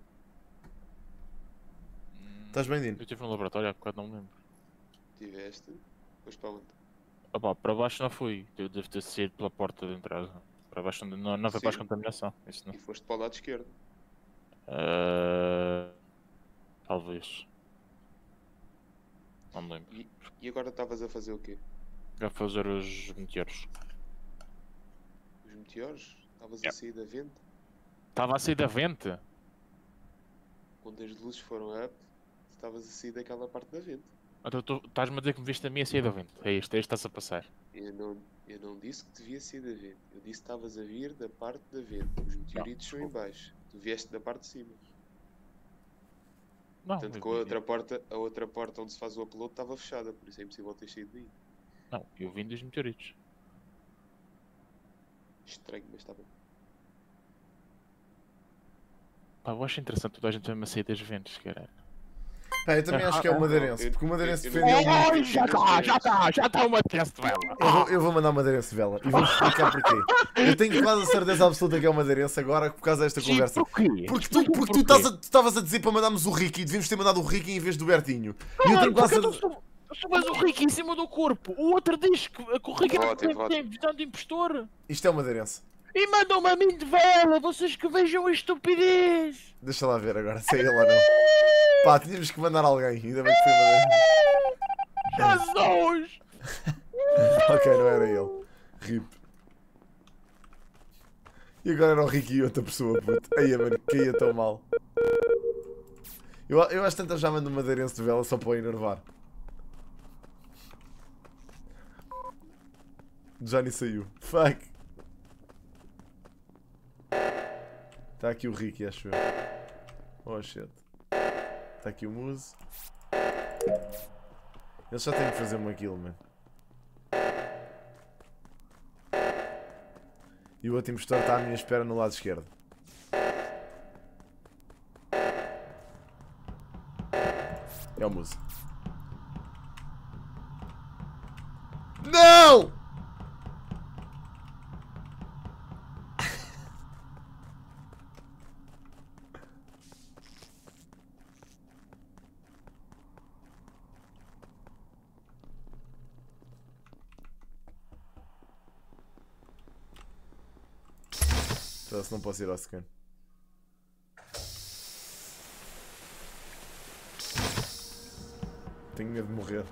Estás bem, Dino? Eu estive no laboratório há bocado, não me lembro. Tiveste? Foste para onde? Opa, para baixo não fui. Eu devo ter saído pela porta de entrada. Para baixo não foi para a Sim. contaminação. Isso não. E foste para o lado esquerdo. Talvez. Não me lembro. E agora estavas a fazer o quê? A fazer os meteoros. Os meteoros? Estavas a Yeah. sair da vente? Estava a sair da vente? Quando as luzes foram up, estavas a sair daquela parte da vente. Então tu estás-me a dizer que me viste a mim a sair da vente. É isto que está-se a passar. Eu não disse que devia sair da vente. Eu disse que estavas a vir da parte da vente. Os meteoritos são em baixo. Tu vieste da parte de cima. Não, Tanto eu- que a outra porta onde se faz o upload estava fechada, por isso é impossível ter saído daí. não, eu vim dos meteoritos. Estranho, mas está bem. Pá, eu acho interessante toda a gente mesmo a sair das ventas, caralho. Pá, eu também acho que é o Madeirense, porque o Madeirense defendeu muito. Ai, já está uma teste de vela. Eu vou mandar o Madeirense de vela e vou explicar porquê. Eu tenho quase a certeza absoluta que é o Madeirense agora por causa desta conversa. Porquê? Porque tu estavas a dizer para mandarmos o Ricky e devíamos ter mandado o Ricky em vez do Bertinho. E eu tenho quase a... Tu mais o Ricky em cima do corpo. O outro diz que o Ricky não tem visão de impostor. Isto é o Madeirense. E mandam-me a mim de vela. Vocês que vejam a estupidez. Deixa lá ver agora, se é ele ou não. Pá, tínhamos que mandar alguém, ainda bem que foi o Madeirense. Jesus! Ok, não era ele. RIP. E agora era o Ricky e outra pessoa, puto. Aí, mano, caía tão mal. Eu acho tanto já mando o Madeirense de vela só para o enervar. Johnny saiu. Fuck. Está aqui o Ricky, acho eu. Oh shit. Está aqui o Muse. Ele só tem que fazer uma kill, mano. E o outro impostor está à minha espera no lado esquerdo. É o Muse. Não! Se não posso ir ao scan. Tenho medo de morrer.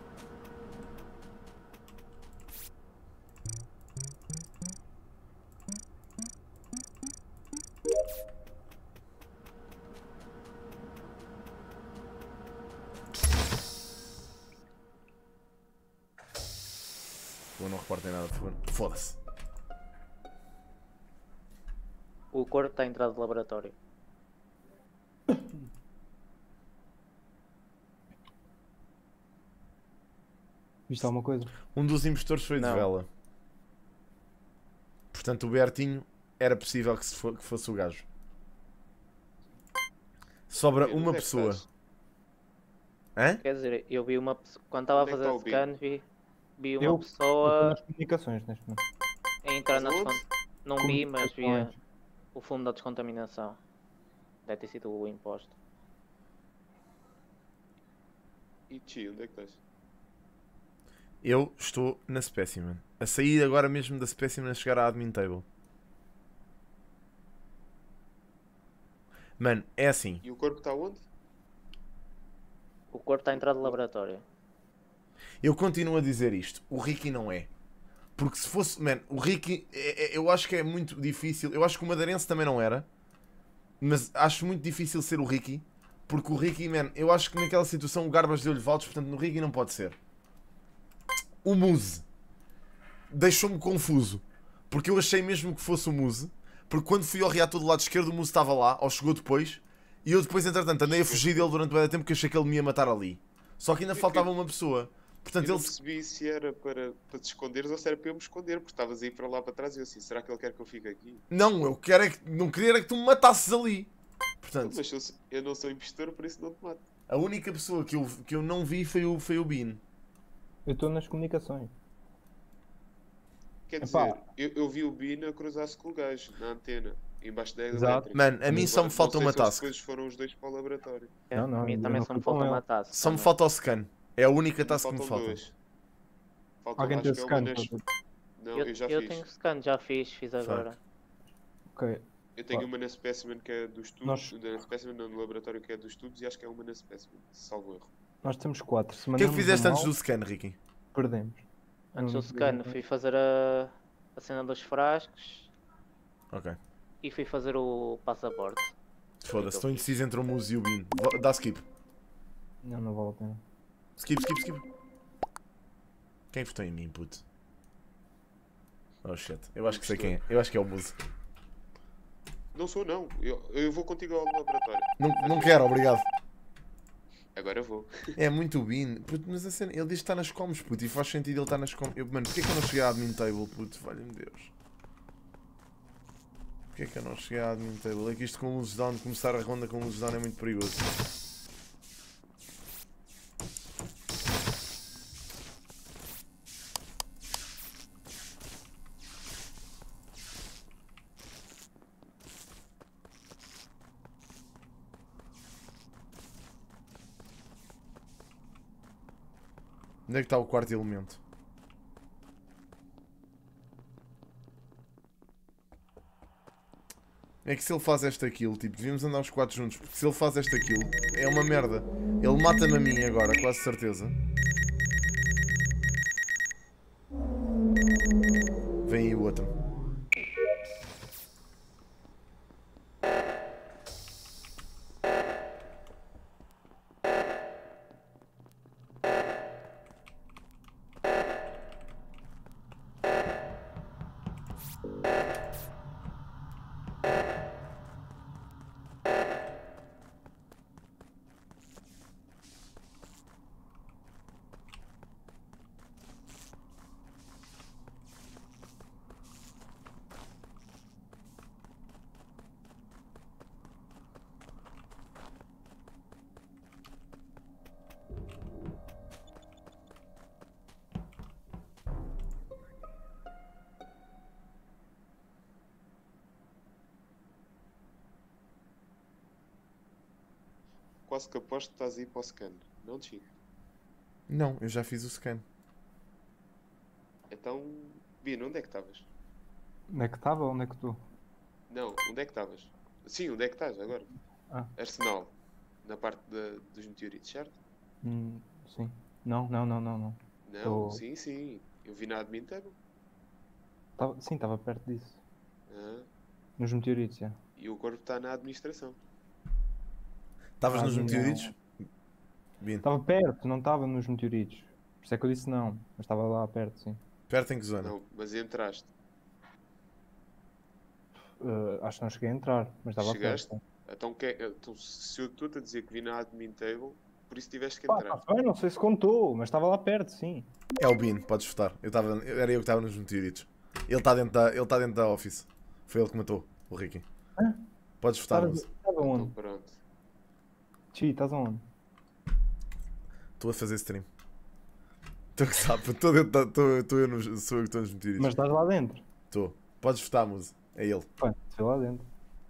Eu não reportei nada, foda-se. O corpo está em entrada de laboratório. Viste alguma coisa? Um dos impostores foi de vela. Portanto, o Bertinho era possível que fosse o gajo. Sobra uma pessoa. Hã? Quer dizer, eu vi uma pessoa. Quando estava a fazer o scan, vi uma Eu pessoa nas comunicações neste momento. a entrar nas fontes. Não vi, mas vi Comunicações. o fundo da descontaminação. Deve ter sido o imposto. E Chi, onde é que estás? Eu estou na Specimen. A sair agora mesmo da Specimen a chegar à Admin Table. Mano, é assim. E o corpo está onde? O corpo está a entrar de laboratório. Eu continuo a dizer isto. O Ricky não é. Porque se fosse... Man, o Ricky... eu acho que é muito difícil. Eu acho que o Madeirense também não era. Mas acho muito difícil ser o Ricky. Porque o Ricky, man... Eu acho que naquela situação o Garbas deu-lhe votos. Portanto, no Ricky não pode ser. O Muse. Deixou-me confuso. Porque eu achei mesmo que fosse o Muse. Porque quando fui ao reator do lado esquerdo, o Muse estava lá. Ou chegou depois. E eu depois, entretanto, andei a fugir dele durante muito tempo. Porque achei que ele me ia matar ali. Só que ainda faltava uma pessoa. Portanto, eu ele... não percebi se era para te esconderes ou se era para eu me esconder, porque estavas a ir para lá para trás e eu assim, será que ele quer que eu fique aqui? Não, eu quero é que... Não queria era que tu me matasses ali. Portanto... Mas eu não sou impostor, por isso não te mato. A única pessoa que eu não vi foi o Bean. Eu estou nas comunicações. Quer dizer, eu vi o Bean a cruzar-se com o gajo, na antena, embaixo da elétrica. Mano, a mim só me falta uma task. Depois foram os dois para o laboratório. Não, a mim também só me falta uma task. Só me falta o scan. É a única task que me falta. Alguém tem scan? Não, eu já fiz. fiz. Eu tenho scan, já fiz agora. Ok. Eu tenho uma na Specimen que é dos estudos, na Specimen não, no laboratório que é dos estudos e acho que é uma na Specimen, salvo erro. Nós temos 4. O que é que fizeste antes do scan, Ricky? Perdemos. Antes do scan fui fazer a cena dos frascos. Ok. E fui fazer o passaporte. Foda-se, estou indeciso entre o Muse e o Bean. Dá skip. Não vale a pena. Skip. Quem votou em mim, puto? Oh shit, eu acho que sei quem é. Eu acho que é o Muse. Não sou não, eu vou contigo ao laboratório. Não quero, obrigado. Agora vou. É muito o Bean, puto, mas a cena, ele diz que está nas coms, puto, e faz sentido ele estar nas coms. Mano, porquê que eu não cheguei à admin table, puto? Valha-me Deus. Porquê é que eu não cheguei à admin table? É que isto com luzes down, começar a ronda com luzes down é muito perigoso. Onde é que está o quarto elemento? É que se ele faz esta kill, tipo, devíamos andar os 4 juntos, porque se ele faz esta kill, é uma merda. Ele mata-me a mim agora, quase certeza. Vem aí o outro. Quase que aposto que estás aí para o scan. Não, Chico? Não, eu já fiz o scan. Então, Bino, onde é que estavas? Onde é que estava? Onde é que tu? Não, onde é que estavas? Sim, onde é que estás agora? Ah. Arsenal. Na parte dos meteoritos, certo? Sim. Não. Não, Tô- sim. Eu vi na admin table. Sim, estava perto disso. Ah, Nos meteoritos, já. e o corpo está na administração. Estavas nos não. meteoritos? Bino. Estava perto, não estava nos meteoritos. Por isso é que eu disse não, mas estava lá perto, sim. Perto em que zona? Não, mas entraste. Acho que não cheguei a entrar, mas estava Chegaste? perto. Então, se eu estou-te a dizer que vi na admin table, por isso tiveste que Pá, entrar. tá bem, não sei se contou, mas estava lá perto, sim. É o Bino, podes votar. Era eu que estava nos meteoritos. Ele está dentro da office. Foi ele que matou o Ricky. Hã? Podes votar, Estava mas onde? Então, pronto. Chi, estás aonde? estou a fazer stream. Estou que sabe, estou eu que estou nos meteoritos. Mas estás lá dentro? Estou. Podes votar, Musa. É ele. Pá, foi lá dentro.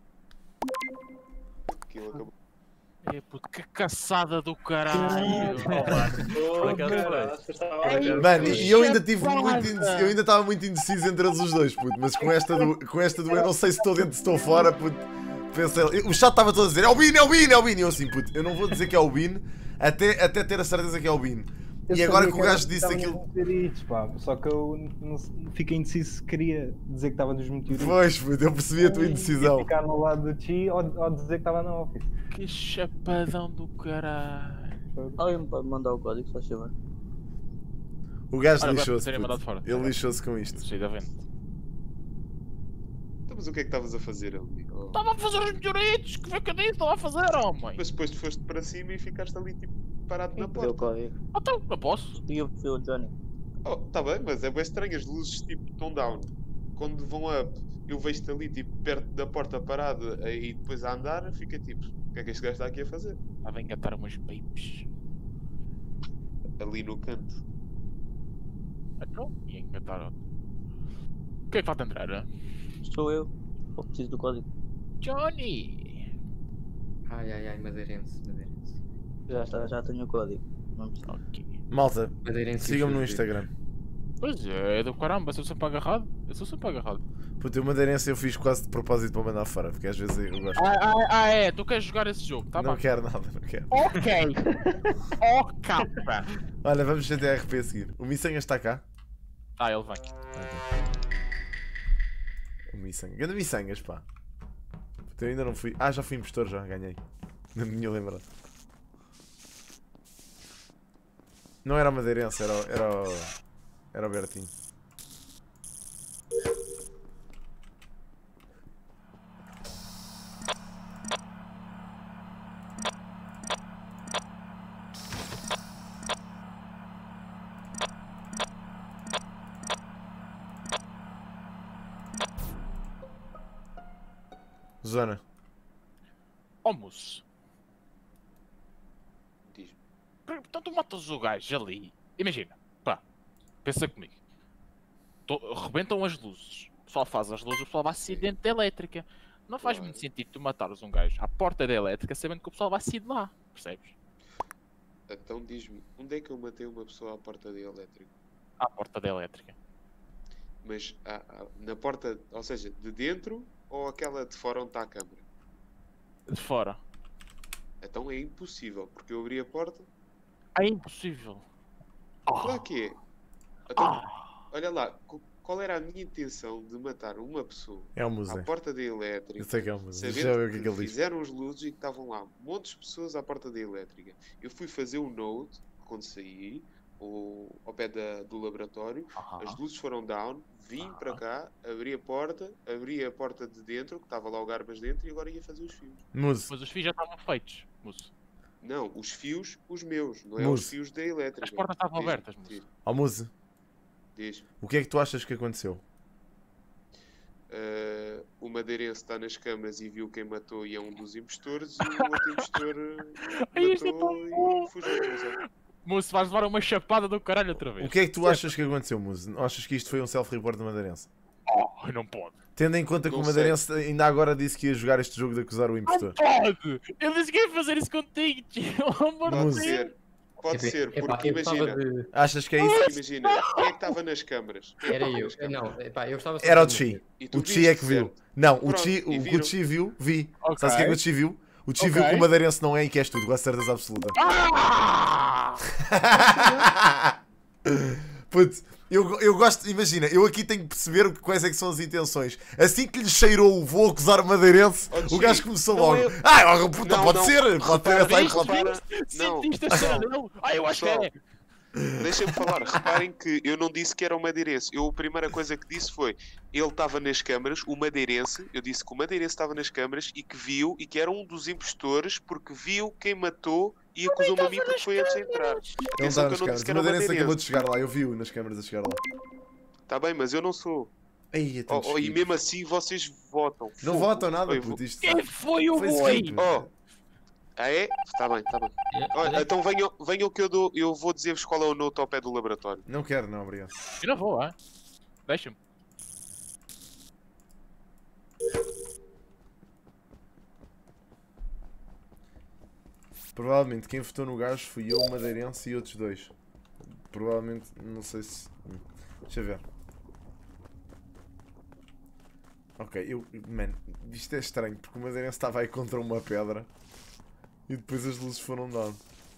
Aquilo acabou. É, puto, que caçada do caralho! Por acaso foi. Mano, e eu ainda tive muito eu ainda estava muito indeciso entre eles os dois, puto. Mas com esta do eu não sei se estou dentro, se estou fora, puto. Pensei, o chat estava todo a dizer, é o Bin! E eu assim, puto, eu não vou dizer que é o Bin, até ter a certeza que é o Bin. Eu E agora sabia que o gajo era disse estava aquilo. nos meteoritos, pá. Só que eu não fiquei indeciso se queria dizer que estava nos meteoritos. Pois, puto, eu percebi a tua Ia indecisão. ficar no lado do Chi ou dizer que estava na office. Que chapadão do caralho! Alguém pode mandar o código, se faz favor. O gajo Ora, vai lixou-se. serem puto. mandado fora. Ele lixou-se com isto. Cheio da vento. Então, mas o que é que estavas a fazer ali? Oh. Estava a fazer os meteoritos! Que foi que eu disse? Estava a fazer, homem! Mas depois tu foste para cima e ficaste ali tipo parado na Quem pediu o porta. código? Então, não posso. E eu fui o Johnny. Oh, tá bem, mas é bem estranho, as luzes tipo estão down. Quando vão up, eu vejo-te ali tipo perto da porta parada e depois a andar, fica tipo, o que é que este gajo está aqui a fazer? Estava a engatar umas papes. Ali no canto. Então, ia engatar outro. O que é que falta entrar? Sou eu. Eu preciso do código. Johnny! Ai, madeirense. Já está, já tenho o código. Não precisa. Ok. Malta, Madeirense. sigam-me no Instagram. Pois é do caramba, eu sou sempre agarrado. Puto, o Madeirense eu fiz quase de propósito para mandar fora, porque às vezes eu gosto. É, tu queres jogar esse jogo, tá Não bem? quero nada, não quero. Ok! Oh, capa! Olha, vamos fazer RP a seguir. O Missangas está cá? Ah, ele vem. O Missangas. Ganda Missangas, pá. Puto, eu ainda não fui. Ah, já fui impostor, já ganhei. Não me tinha lembrado. Não era o Madeirense, era o Bertinho. Zona. Ó moço. Diz-me. Então tu matas o gajo ali. Imagina, pá, pensa comigo. Rebentam as luzes. O pessoal faz as luzes, o pessoal vai acidente da elétrica. Não faz muito sentido tu matares um gajo à porta da elétrica sabendo que o pessoal vai sair de lá, percebes? Então diz-me, onde é que eu matei uma pessoa à porta da elétrica? À porta da elétrica. Mas na porta, ou seja, de dentro ou aquela de fora onde está a câmara? De fora. Então é impossível, porque eu abri a porta. É impossível. Claro que é. Então, olha lá, qual era a minha intenção de matar uma pessoa É o museu. à porta da elétrica, Eu sei que é o museu. Já sabendo vi o que é que ele diz. fizeram as luzes e que estavam lá montes de pessoas à porta da elétrica. Eu fui fazer o note quando saí, ao pé do laboratório, as luzes foram down, vim para cá, abri a porta de dentro, que estava lá o Garbas dentro, e agora ia fazer os fios. Muso. Mas os fios já estavam feitos, moço. Não, os fios, os meus, não é Muso. os fios da elétrica. As portas estavam Diz-me, abertas, moço. diz-me, Ó Muso, diz-me. o que é que tu achas que aconteceu? O madeirense está nas câmaras e viu quem matou e é um dos impostores, e o outro impostor Isto é matou tão bom. e fugiu, não sei. Moço, vais levar uma chapada do caralho outra vez. O que é que tu achas que aconteceu, Muso? Achas que isto foi um self-report do Madeirense? Oh, não pode. Tendo em conta que Não o Madeirense ainda agora disse que ia jogar este jogo de acusar o Não impostor. pode! Eu disse que ia fazer isso contigo, tio. Pelo amor de Pode Muso. Deus. ser, pode ser, porque imagina, Achas que é isso? imagina, quem é que estava nas câmaras? Quem é que Era estava eu. nas câmaras? Não, epá, eu estava só Era o a dizer. Chi. E tu O Chi é que viste, viu. certo? Não, o Pronto, Chi, e o que o viram? Chi viu, vi. Ok. Sabes o que é que o Chi viu? O Chi viu Ok. que o Madeirense não é e que és tu, com a certeza absoluta. Ah! Puto, eu gosto, imagina, eu aqui tenho que perceber quais é que são as intenções. Assim que lhe cheirou o vou acusar o Madeirense, Oh, o gajo Chi, começou não logo. é- Ah, puta, Não, pode não. ser, pode ter essa aí. Repara, não, Sentiste a cena dele? Ah, eu acho que pessoal, é. deixa-me falar, reparem que eu não disse que era o madeirense. Eu a primeira coisa que disse foi, ele estava nas câmaras, o madeirense, eu disse que o madeirense estava nas câmaras e que viu, e que era um dos impostores, porque viu quem matou e acusou-me a mim porque foi antes de entrar. Não Atenção está que nas eu não câmaras. disse que O era o Madeirense acabou madeirense. de chegar lá, eu vi-o nas câmaras a chegar lá. Está bem, mas eu não sou. Ei, é tão E descrito. mesmo assim vocês votam. Não Fogo. votam nada, Oi, puto, isto Quem foi o foi boi? escrito. Oh. Ah é? Está bem, está bem. Olha, então venham que eu vou dizer-vos qual é o note ao pé do laboratório. Não quero, não, obrigado. Eu não vou, ah. Deixa-me. Provavelmente quem votou no gajo fui eu, o Madeirense e outros dois. Provavelmente, não sei se... Deixa eu ver. Ok, mano, isto é estranho, porque o Madeirense estava aí contra uma pedra e depois as luzes foram dando.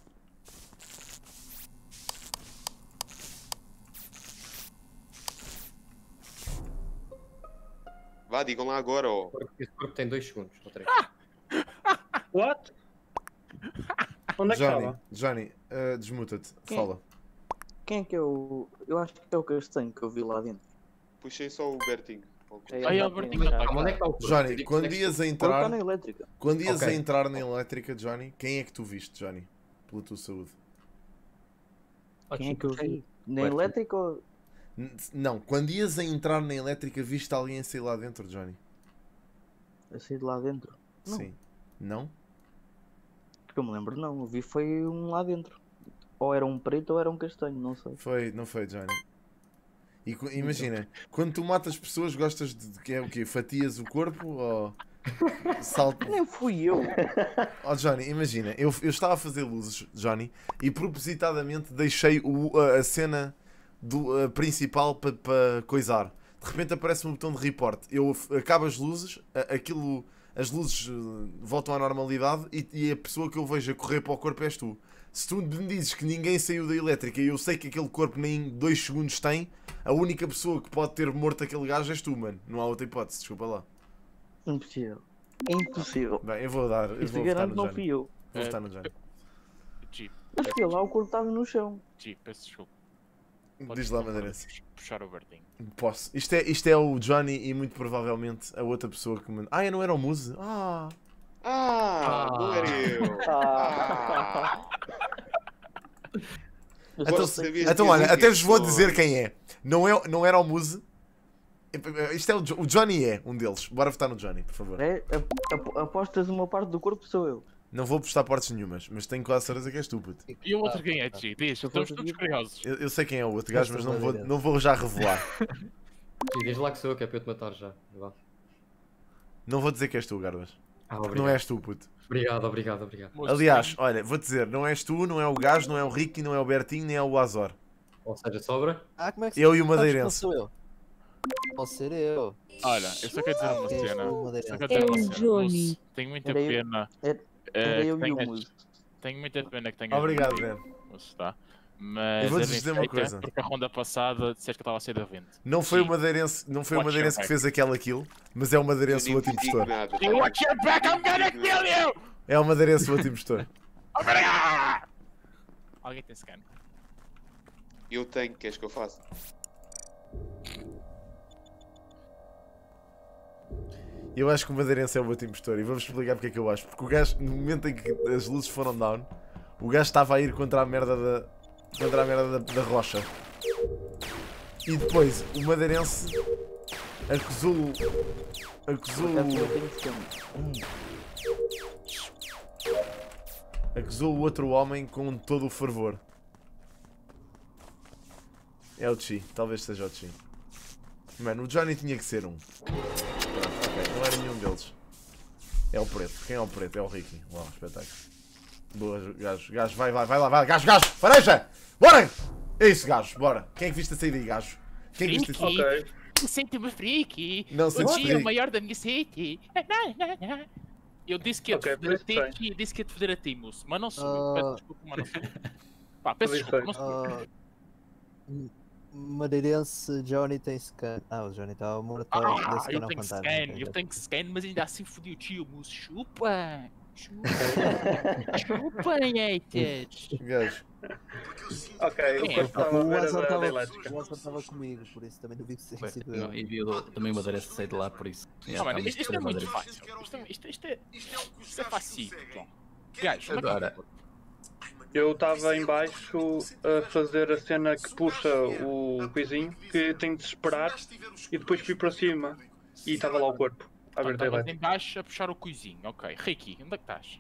Vá, digam lá agora, ó. Esse corpo tem 2 segundos. Ou 3. What? Onde é que estava? Johnny, desmuta-te, Quem? fala. Quem é que é o. Eu acho que é o Castanho que eu vi lá dentro. Puxei só o Bertinho. É, Aí, ele Albertinho, já tá. tá. Onde é que está o corpo? Johnny, Eu digo quando onde é que ias a Colocar entrar, na elétrica. quando ias a Ok. entrar na elétrica, Johnny, quem é que tu viste, Johnny? Pela tua saúde. Quem é que eu vi? Na Ué, elétrica ou. Não, quando ias a entrar na elétrica, viste alguém a sair lá dentro, Johnny? A sair de lá dentro? Não. Sim. Não? Porque eu me lembro, não. Eu vi foi um lá dentro. Ou era um preto ou era um castanho, não sei. Não foi, Johnny. E imagina, quando tu matas pessoas, gostas de que é o quê? Fatias o corpo ou salto? Nem fui eu. Oh, Johnny, imagina, eu estava a fazer luzes, Johnny, e propositadamente deixei a cena principal para coisar. De repente aparece um botão de report. Eu acabo as luzes, as luzes voltam à normalidade e a pessoa que eu vejo a correr para o corpo és tu. Se tu me dizes que ninguém saiu da elétrica e eu sei que aquele corpo nem 2 segundos tem, a única pessoa que pode ter morto aquele gajo és tu, mano. Não há outra hipótese, desculpa lá. Impossível. Impossível. Bem, eu vou votar Isso no garanto não Johnny. fui eu. Vou votar no Johnny. Jeep, Mas fui lá, o corpo estava no chão. Jeep, peço desculpa. Diz lá, Madeirense. Puxar o Bertinho. Posso. Isto é o Johnny e muito provavelmente a outra pessoa que me... eu não era o Muse? Não era eu. Então, Sabias que então olha, existem até vos vou pessoas- dizer quem é. Não era o Muse. Isto é o Johnny é um deles. Bora votar no Johnny, por favor. Apostas uma parte do corpo, sou eu. Não vou apostar portas nenhumas, mas tenho quase certeza que és tu, puto. E o outro quem é, G? Diz, estamos todos curiosos. Eu sei quem é o outro gajo, mas não vou já revelar. E diz lá que sou eu, que é para eu te matar já. Vá. Não vou dizer que és tu, Garbas. Obrigado. Não és tu, puto. Obrigado. Aliás, olha, vou dizer, não és tu, não é o gajo, não é o Ricky, não é o Bertinho, nem é o Azor. Ou seja, sobra? Como é que Eu e o sabes que Madeirense. não sou eu? Posso ser eu. Olha, eu só quero dizer uma és cena. o Madeirense. Só quero dizer uma É o cena. Johnny. Lúcio, tenho muita pena. Era eu que e o tenhas- Muso. Tenho muita pena que tenhas. Obrigado, morrido, Ben. Lúcio, tá? Mas Eu vou é dizer bem uma feita, coisa. Porque a ronda passada disseste que eu estava a sair da 20. Não foi o Sim. Madeirense, não foi o Watch Madeirense your que fez aquela kill, mas é o Madeirense o outro impostor. You watch your back, I'm gonna kill you! É o Madeirense o outro impostor. Obrigado! Alguém tem scan? Eu tenho, queres que eu faça? Eu acho que o Madeirense é o outro impostor e vamos explicar porque é que eu acho. Porque o gajo, no momento em que as luzes foram down, o gajo estava a ir contra a merda da rocha. E depois o Madeirense acusou o outro homem com todo o fervor. É o Chi, talvez seja o Chi. Mano, o Johnny tinha que ser um. Pronto, ok, não era nenhum deles. É o preto. Quem é o preto? É o Ricky. Uau, espetáculo. Boa, gajo, vai lá, gajo, fareja! Bora! É isso, gajo, bora. Quem é que viste a sair daí, gajo? Quem é que viste a sair? Ok. Sente-me freaky. Não, O sentes dia é o freak. maior da minha city. Eu disse que ia te Ok, foder a por ti isso e disse que ia te foder a ti, moço. Mas não sou. Ah. Peço desculpa, mas não sou. Pá, peço Por isso desculpa, não sou. Madeirense, Johnny tem scan. O Johnny estava morto. Deu scan Eu ao tenho fantasma. scan, Ok, eu já tenho scan, mas ainda assim fodi o tio, moço. Chupa! Chupa, haters! Gajo. Ok, o Quem é? corpo estava a O ver Azar a da estava elétrica. comigo, por isso também duvido que seja sido Não, eu. e viu também o Madeirense sair de lá, por isso. Não, mano, estamos isto é a muito Madeirense. fácil. Isto é fácil, João. Gajo, onde é que Agora, Eu estava em baixo a fazer a cena que puxa o coisinho, que tenho de esperar, e depois fui para cima e estava lá o corpo, a ver da estavas elétrica. em baixo a puxar o coisinho, ok. Ricky, onde é que estás?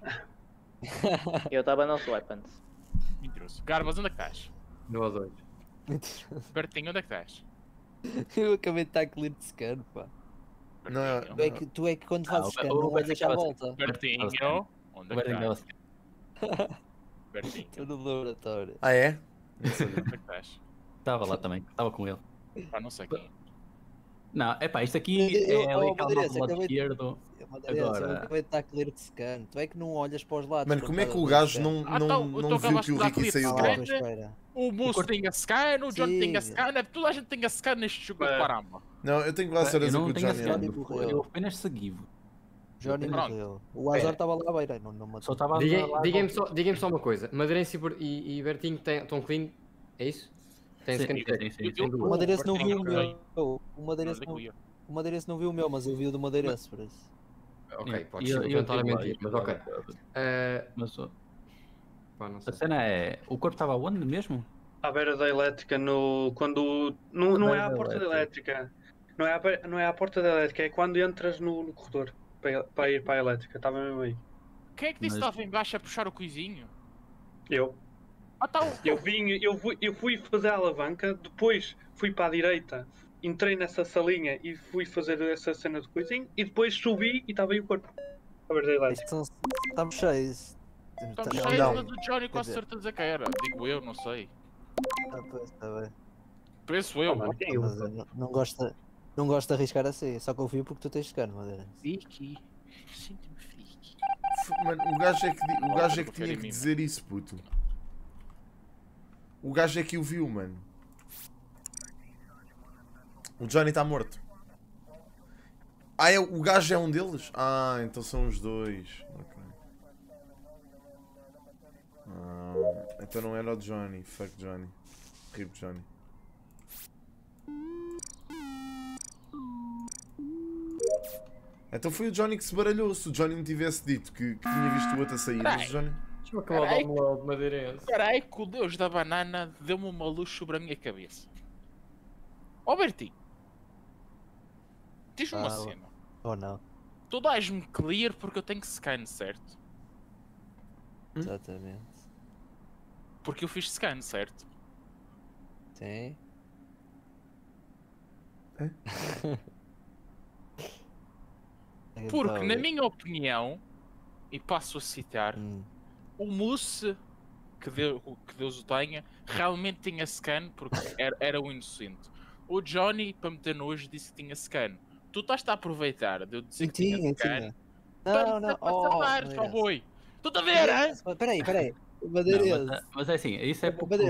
Eu estava nos weapons. Mentiroso. Garbas, onde é que estás? No A2. Bertinho, onde é que estás? Eu acabei de estar clear de scan, pá. Não é- Bertinho, Tu é que quando fazes scan o não olhas à Bertinho volta. Bertinho, onde é que Bertinho estás? Bertinho, Estou no laboratório. Ah, é? onde é que estás? estava lá também, estava com ele. Pá, não sei quem. Não, é pá, isto aqui Eu- é ali oh, aquela Madeirense, do lado acabei de- esquerdo. Madeirense, eu Agora- acabei de estar clear de scan. Tu é que não olhas para os lados. Mano, quando como é que estás o a fazer gajo scan. não Então viu acabaste que o de dar Ricky clique saiu Ah, de lá, lá? pois, espera. O Moço tem a scan, o John tem a Sim. scan, toda a gente tem a scan neste jogo de É. paramba. Não, eu tenho quase Eu certeza que não o tenho a Johnny certeza, é. Johnny morreu. eu apenas segui-o. Johnny Pronto. morreu. O Azar estava lá à beira, não Só matou. estava lá. Diga-me só uma coisa. Madeirense e Bertinho estão clean? É isso? Tem Sim, scan? sim, sim, Eu- O Madeirense não Bertinho, viu o ok. meu. O Madeirense não viu o meu, mas eu vi o do Madeirense, por isso. Ok, pode E ser. eu Eu estar a tive lá, mentir, eu mas tive ok. lá. Mas Pá, não a sei. cena é. O corpo estava onde mesmo? À beira da elétrica, quando. Não é beira à da porta da elétrica. Não é à porta da elétrica, é quando entras no corredor para ir para a elétrica. Estava mesmo aí. Quem é que disse que Mas- estava em baixo a puxar o coisinho? Eu. Ah, tá. Eu fui fazer a alavanca, depois fui para a direita, entrei nessa salinha e fui fazer essa cena do coisinho e depois subi e estava aí o corpo. A ver da elétrica. Isto são. Estamos cheios. Estamos Não, cheios, não. mas o Johnny Quer quase dizer- certeza que era. Digo eu, não sei. pois, está bem. Penso eu. mano, quem é Mas eu não gosto de arriscar assim, só confio porque tu tens scan, Madeirense. Freaky. Sinto-me freaky. Mano, o gajo é que Confere tinha em que mim, dizer isso, puto. O gajo é que o viu, mano. O Johnny está morto. Ah, o gajo é um deles? Ah, então são os dois. Ok. Então não era o Johnny. Fuck Johnny. RIP Johnny. Então foi o Johnny que se baralhou. Se o Johnny me tivesse dito que tinha visto o outro a sair, mas o Johnny... Deixa-me acabar de dar uma lá de Madeirense. Carai, que o Deus da banana deu-me uma luz sobre a minha cabeça. Ó Bertinho, Diz-me uma cena. Ou não. Tu dás-me clear porque eu tenho scan, certo? Exatamente. Porque eu fiz scan, certo? Sim. Porque, na minha opinião, e passo a citar, o Mousse, que Deus o tenha, realmente tinha scan porque era o inocente. O Johnny, para meter nojo, disse que tinha scan. Tu estás a aproveitar de eu dizer que tinha scan Não, não. só boi. Tu estás a ver, hein? Peraí. Madeirense. Mas é assim, isso é pouco Peraí.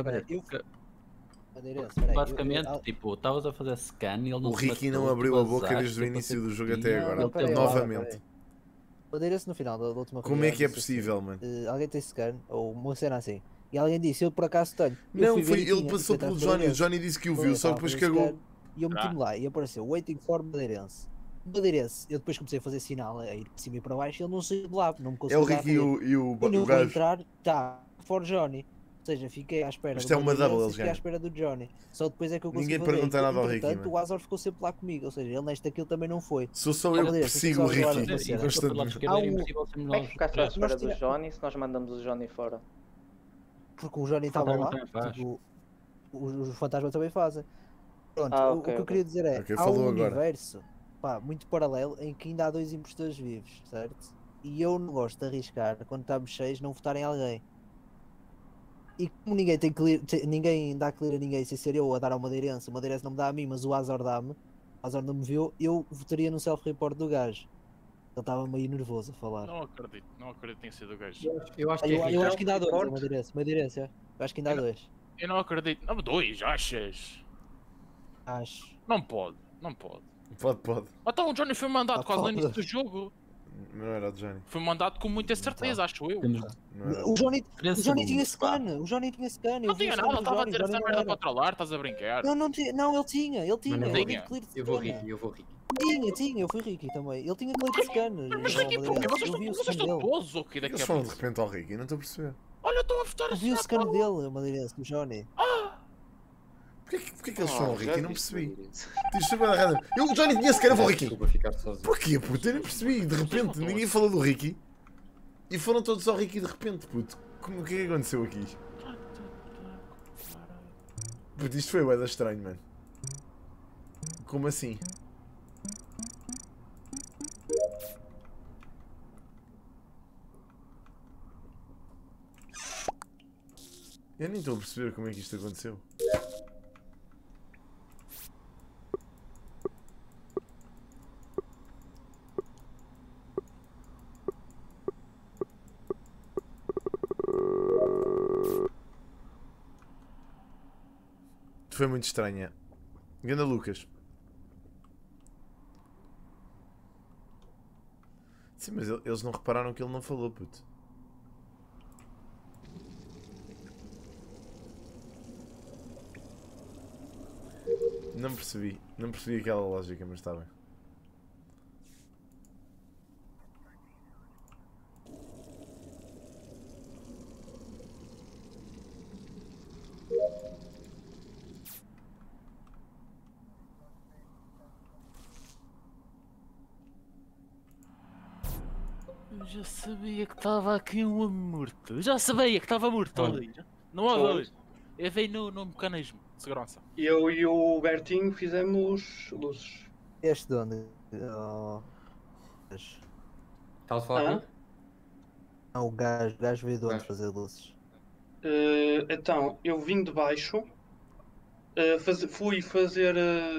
Basicamente, tipo, estavas a fazer scan e ele não O Ricky não abriu a boca desde o início do jogo até agora. Novamente. Madeirense no final da última Como é que é possível, mano? Alguém tem scan, ou uma cena assim. E alguém disse, eu por acaso tenho. Não, foi ele passou pelo Johnny. O Johnny disse que o viu, só depois cagou. E eu meti-me lá e apareceu Waiting for Madeirense. Madeirense, eu depois comecei a fazer sinal a ir de cima e para baixo e ele não saiu de lá, não me conseguiu. É o Ricky e o quando eu vou gajo. entrar, tá, for Johnny. Ou seja, fiquei à espera Isto é uma double, eles fiquei à espera do Johnny. Só depois é que eu consegui Ninguém pergunta nada ao Ricky. Portanto, o Azor ficou sempre lá comigo. Ou seja, ele neste aquilo também não foi. Sou só eu que persigo o Ricky. Como é que ficaste à espera do Johnny se nós mandamos o Johnny fora? Porque o Johnny estava lá. Tipo, os fantasmas também fazem. Pronto, o que eu queria dizer é, há um universo muito paralelo em que ainda há 2 impostores vivos, certo? E eu não gosto de arriscar, quando estamos 6, não votar em alguém. E como ninguém tem clear, ninguém dá clear a ninguém, sem ser eu a dar ao Madeirense, o Madeirense não me dá a mim, mas o Azor dá-me, o Azor não me viu, eu votaria no self-report do gajo. Ele estava meio nervoso a falar. Não acredito que tenha sido o gajo. Eu acho que eu acho que ainda há 2, Madeirense, eu acho que ainda há 2. Eu não acredito. Não, 2, achas? Acho. Não pode. Pode. Então o Johnny foi mandado quase no início do jogo. Não era o Johnny. Foi mandado com muita certeza, acho eu. O Johnny tinha scan, Não tinha nada, ele estava a dizer essa merda para trollar, estás a brincar. Não, ele tinha. Eu vou Ricky. Tinha, eu fui Ricky também. Ele tinha clear de scan. Mas Ricky, porquê? Vocês estão todos ou que daqui Eles a foram pouco? de repente ao Ricky, não estou a perceber. Olha, eu estou a votar Eu vi o scan dele, Madeirense, do Johnny. Porquê que eles foram ao Ricky? Não percebi. Diz-se bem random. O Johnny tinha scan, eu vou ao Ricky. Porquê, puto? Eu nem percebi. De repente, ninguém falou do Ricky. E foram todos ao Ricky de repente, puto. O que é que aconteceu aqui? Puto, isto foi bué estranho, mano. Como assim? Eu nem estou a perceber como é que isto aconteceu. Foi muito estranha. Ganda Lucas. Sim, mas eles não repararam que ele não falou, puto. Não percebi aquela lógica, mas está bem. Eu já sabia que estava aqui um homem morto. Eu já sabia que estava morto ali. Não há dois. Eu veio no mecanismo de segurança. Eu e o Bertinho fizemos luzes. Este de onde? Estás a falar? Não, o gajo veio de onde fazer luzes. Então, eu vim de baixo, fui fazer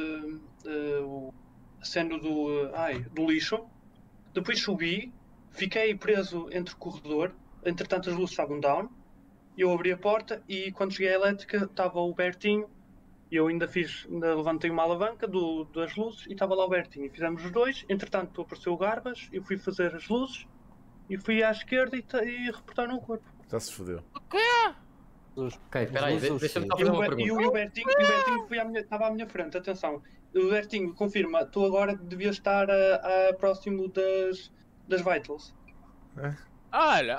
a cena do lixo, depois subi, fiquei preso entre o corredor, entretanto as luzes estavam down, eu abri a porta e quando cheguei à elétrica estava o Bertinho, eu ainda levantei uma alavanca das luzes e estava lá o Bertinho, e fizemos os dois, entretanto apareceu o Garbas, eu fui fazer as luzes, e fui à esquerda e reportaram o corpo. Já se fodeu. O quê? Ok, peraí, deixa-me fazer uma pergunta. E o Bertinho estava à minha frente, atenção. O Bertinho confirma, tu agora devias estar próximo das Vitals. Olha,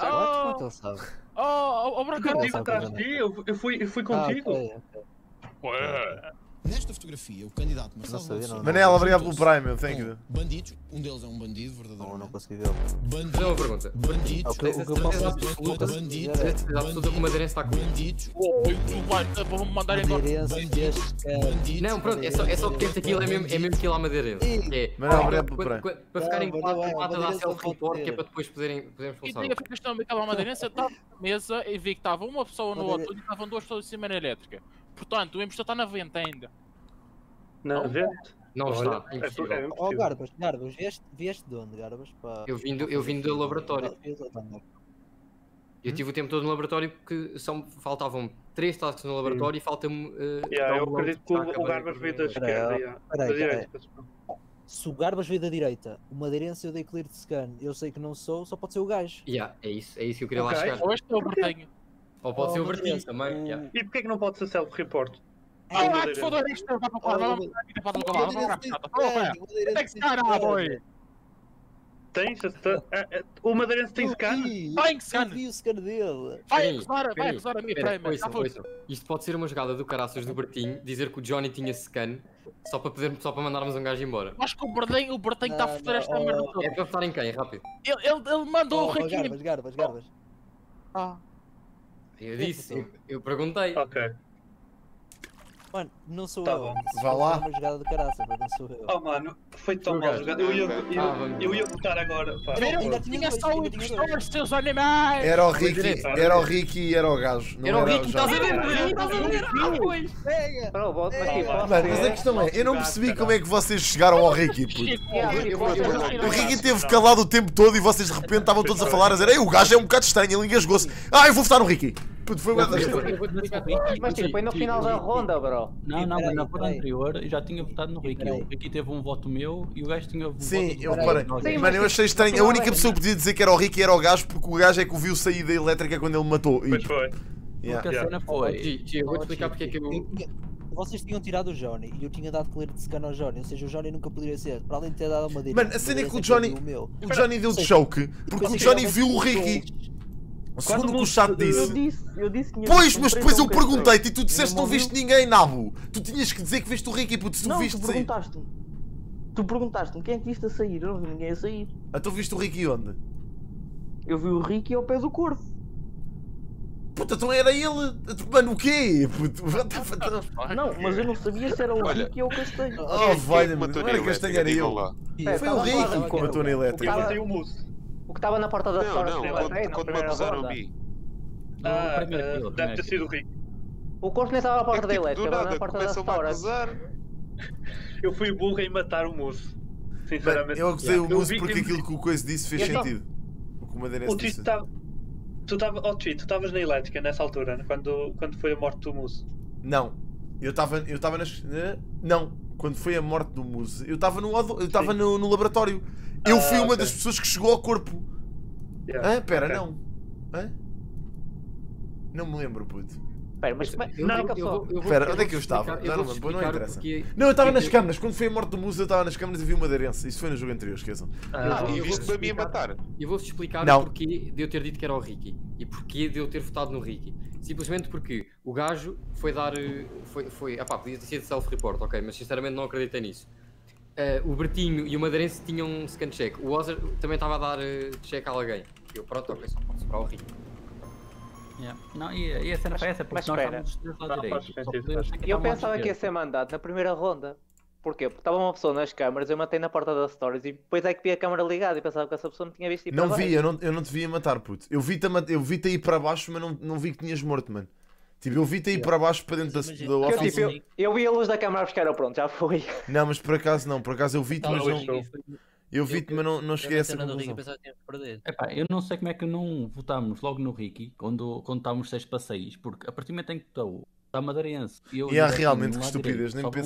Branco, eu estive atrás de ti, eu fui contigo. Ué. Nesta fotografia, o candidato Marcelo Não sabia, não. Manel, obrigado pelo Prime, thank you. bandidos, um deles é um bandido, verdadeiramente. Não consegui ver. Fazer uma pergunta. Bandidos, O que eu posso absoluta bandidos, certeza absoluta que o Madeirense está com bandidos, Vou-me mandar embora. Não, pronto, é só porque aquilo é mesmo aquilo à Madeirense. É, Manel, obrigado pelo Prime. para ficarem Não, quatro, mas quatro a dar Madeirense não self-report, pode que é ter. para depois podermos E expulsar. tinha a questão daquela madeirense, eu estava na mesa e vi que estava uma pessoa no Madeira- outro e estavam duas pessoas em cima na elétrica. Portanto, o impostor está na venta ainda. Na vento? Não Olha, está, impossível. é Ó impossível. Garbas, vieste de onde, Garbas? Pá. Eu vim do laboratório. Eu tive o tempo todo no laboratório porque faltavam 3 tasks no laboratório e falta-me. Yeah, eu download acredito que para o acabar Garbas veio da Peraí, esquerda. yeah. peraí, Da direita. peraí. peço desculpa. Se o Garbas veio da direita, o Madeirense eu dei clear de scan, eu sei que não sou, só pode ser o gajo. Yeah, é isso que eu queria lá Ok. chegar. Ou este é o Bertenho. Ou pode ser o Madeirense, Bertinho também. yeah. E porquê que não pode ser self-report? Ah, Madeirense. que foda isto, vai para o quadro, vai para o quadro, vai para o quadro. Tem que se cara, boy. Tem? O Madeirense tem scan? Vai que Eu scan. vi o scan dele. Vai Peraí, acusar a peraí, minha Espera, prima. Já ouçam, foi. ouçam. Isto pode ser uma jogada do caraças do Bertinho dizer que o Johnny tinha scan só para mandarmos um gajo embora. Acho que o Bertenho está a Não, foder esta não, merda oh, toda. É para votar em quem? Rápido. Ele mandou o Oh, Riquinho. Garbas. Ah, Eu disse, eu perguntei. Ok. Mano, não sou Tá eu. bom. Se Vá fosse lá. uma jogada de caraça, mas não sou eu. Oh mano, foi tão O mal gajo. jogado. vamos. Eu ia votar agora. Pá. Ainda tinha tinha dois, só o ainda tinha impostor, dois. seus animais. Era o Ricky e era o gajo. Não Era o Ricky, estás a ver? Johnny. Estás a ver? Ah, pois. Pega! Pronto, volto aqui. Mano, mas a questão é, eu não percebi como é que vocês chegaram ao Ricky, puto. O Ricky esteve calado o tempo todo e vocês de repente estavam todos a falar, a dizer: Ei, o gajo é um bocado estranho, ele engasgou-se. Ah, eu vou votar no Ricky. Puto, foi uma das coisas. Mas tipo, foi no final da ronda, bro. Não, mas na ronda Peraí. anterior eu já tinha votado no Ricky. Peraí. O Ricky teve um voto meu e o gajo tinha um Sim, voto eu do reparei. Johnny. Sim, Mano, eu mas achei estranho. A não única é. pessoa que podia dizer que era o Ricky era o gajo, porque o gajo é que o viu sair da elétrica quando ele matou. Pois foi. Yeah. Porque a cena foi. Eu vou-te explicar porque é que eu. Vocês tinham tirado o Johnny e eu tinha dado clear de scan ao Johnny, ou seja, o Johnny nunca poderia ser, para além de ter dado uma direita. Mano, a cena é que o Johnny deu de choke, porque o Johnny viu o Ricky. Segundo o que o chat disse. Eu disse que tinha Pois, visto um mas preto depois ou eu um preto. perguntei-te e tu disseste que não Não viste ninguém, Nabo. Tu tinhas que dizer que viste o Ricky, puto, se tu Não, viste tu sair. perguntaste-me. Tu perguntaste-me quem é que viste a sair, eu não vi ninguém a sair. Então viste o Ricky onde? Eu vi o Ricky ao pé do corpo. Puta, então era ele. Mano, o quê? Puto, Não, mas eu não sabia se era o Olha. Ricky ou o Castanho. Oh, valha-me, não era Castanho, era eu. lá. Foi o Ricky que matou na Eu elétrica. matei o Mousse. O que estava na porta da Não, Store não, na quando me primeira acusaram a ronda. mim. Ah, primeiro kill, deve ter sido o Ricky. O corpo nem estava na É porta que da tipo, do elétrica, estava nada na porta da começam-me a Store. acusar. Eu fui burro em matar o Mousse. Mano, Sinceramente. eu acusei o Eu Muso vi porque que- aquilo que o Coisa disse fez Eu não- sentido. O que o Madeirense O Tito disse. estava. Tu estavas na elétrica nessa altura, né? quando foi a morte do Mousse. Não, eu estava nas. Não, quando foi a morte do Muse, eu estava no laboratório. Eu fui uma ok. das pessoas que chegou ao corpo. Yeah, Pera, ok. não. Hã? Não me lembro, puto. Espera, mas como é Não, que a pessoa... Espera, onde é que eu estava? Já não me lembro, não interessa. Não, eu estava nas câmaras. Quando foi a morte do Muse, eu estava nas câmaras e vi o Madeirense. Isso foi no jogo anterior, esqueçam. E viste-me a mim a matar. Eu vou-vos explicar Não. o porquê de eu ter dito que era o Ricky e porquê de eu ter votado no Ricky. Simplesmente porque o gajo foi dar. Podia ter sido self-report, ok, mas sinceramente não acreditei nisso. O Bertinho e o Madeirense tinham um scan check. O Ozer também estava a dar check a alguém. Eu, pronto, ok, só pode sobrar o Ricky. Yeah. Não, e a cena foi essa, porque mas nós espera. estávamos dos Não, lados faz direitos. sentido, faz Eu pensava que ia ser mandado na primeira ronda. Porquê? Porque estava uma pessoa nas câmaras, eu matei na porta das stories e depois é que vi a câmara ligada e pensava que essa pessoa me tinha visto ir para Não baixo. vi, eu não te vi a matar, puto. Eu vi-te ir para baixo, mas não vi que tinhas morto, mano. Tipo, eu vi-te ir para baixo, para dentro da Que eu, office. tipo, eu vi a luz da câmara a buscar, eu pronto, já fui. Não, mas por acaso não. Por acaso eu vi-te, mas não. Eu vi-te, mas não cheguei a essa cena do Ricky, conclusão. pensava que tinha que perder. Epá, eu não sei como é que não votámos logo no Ricky, quando estávamos 6 para 6, porque a partir do momento em que estou a Madeirense e eu E há realmente que estupidez, nem só penso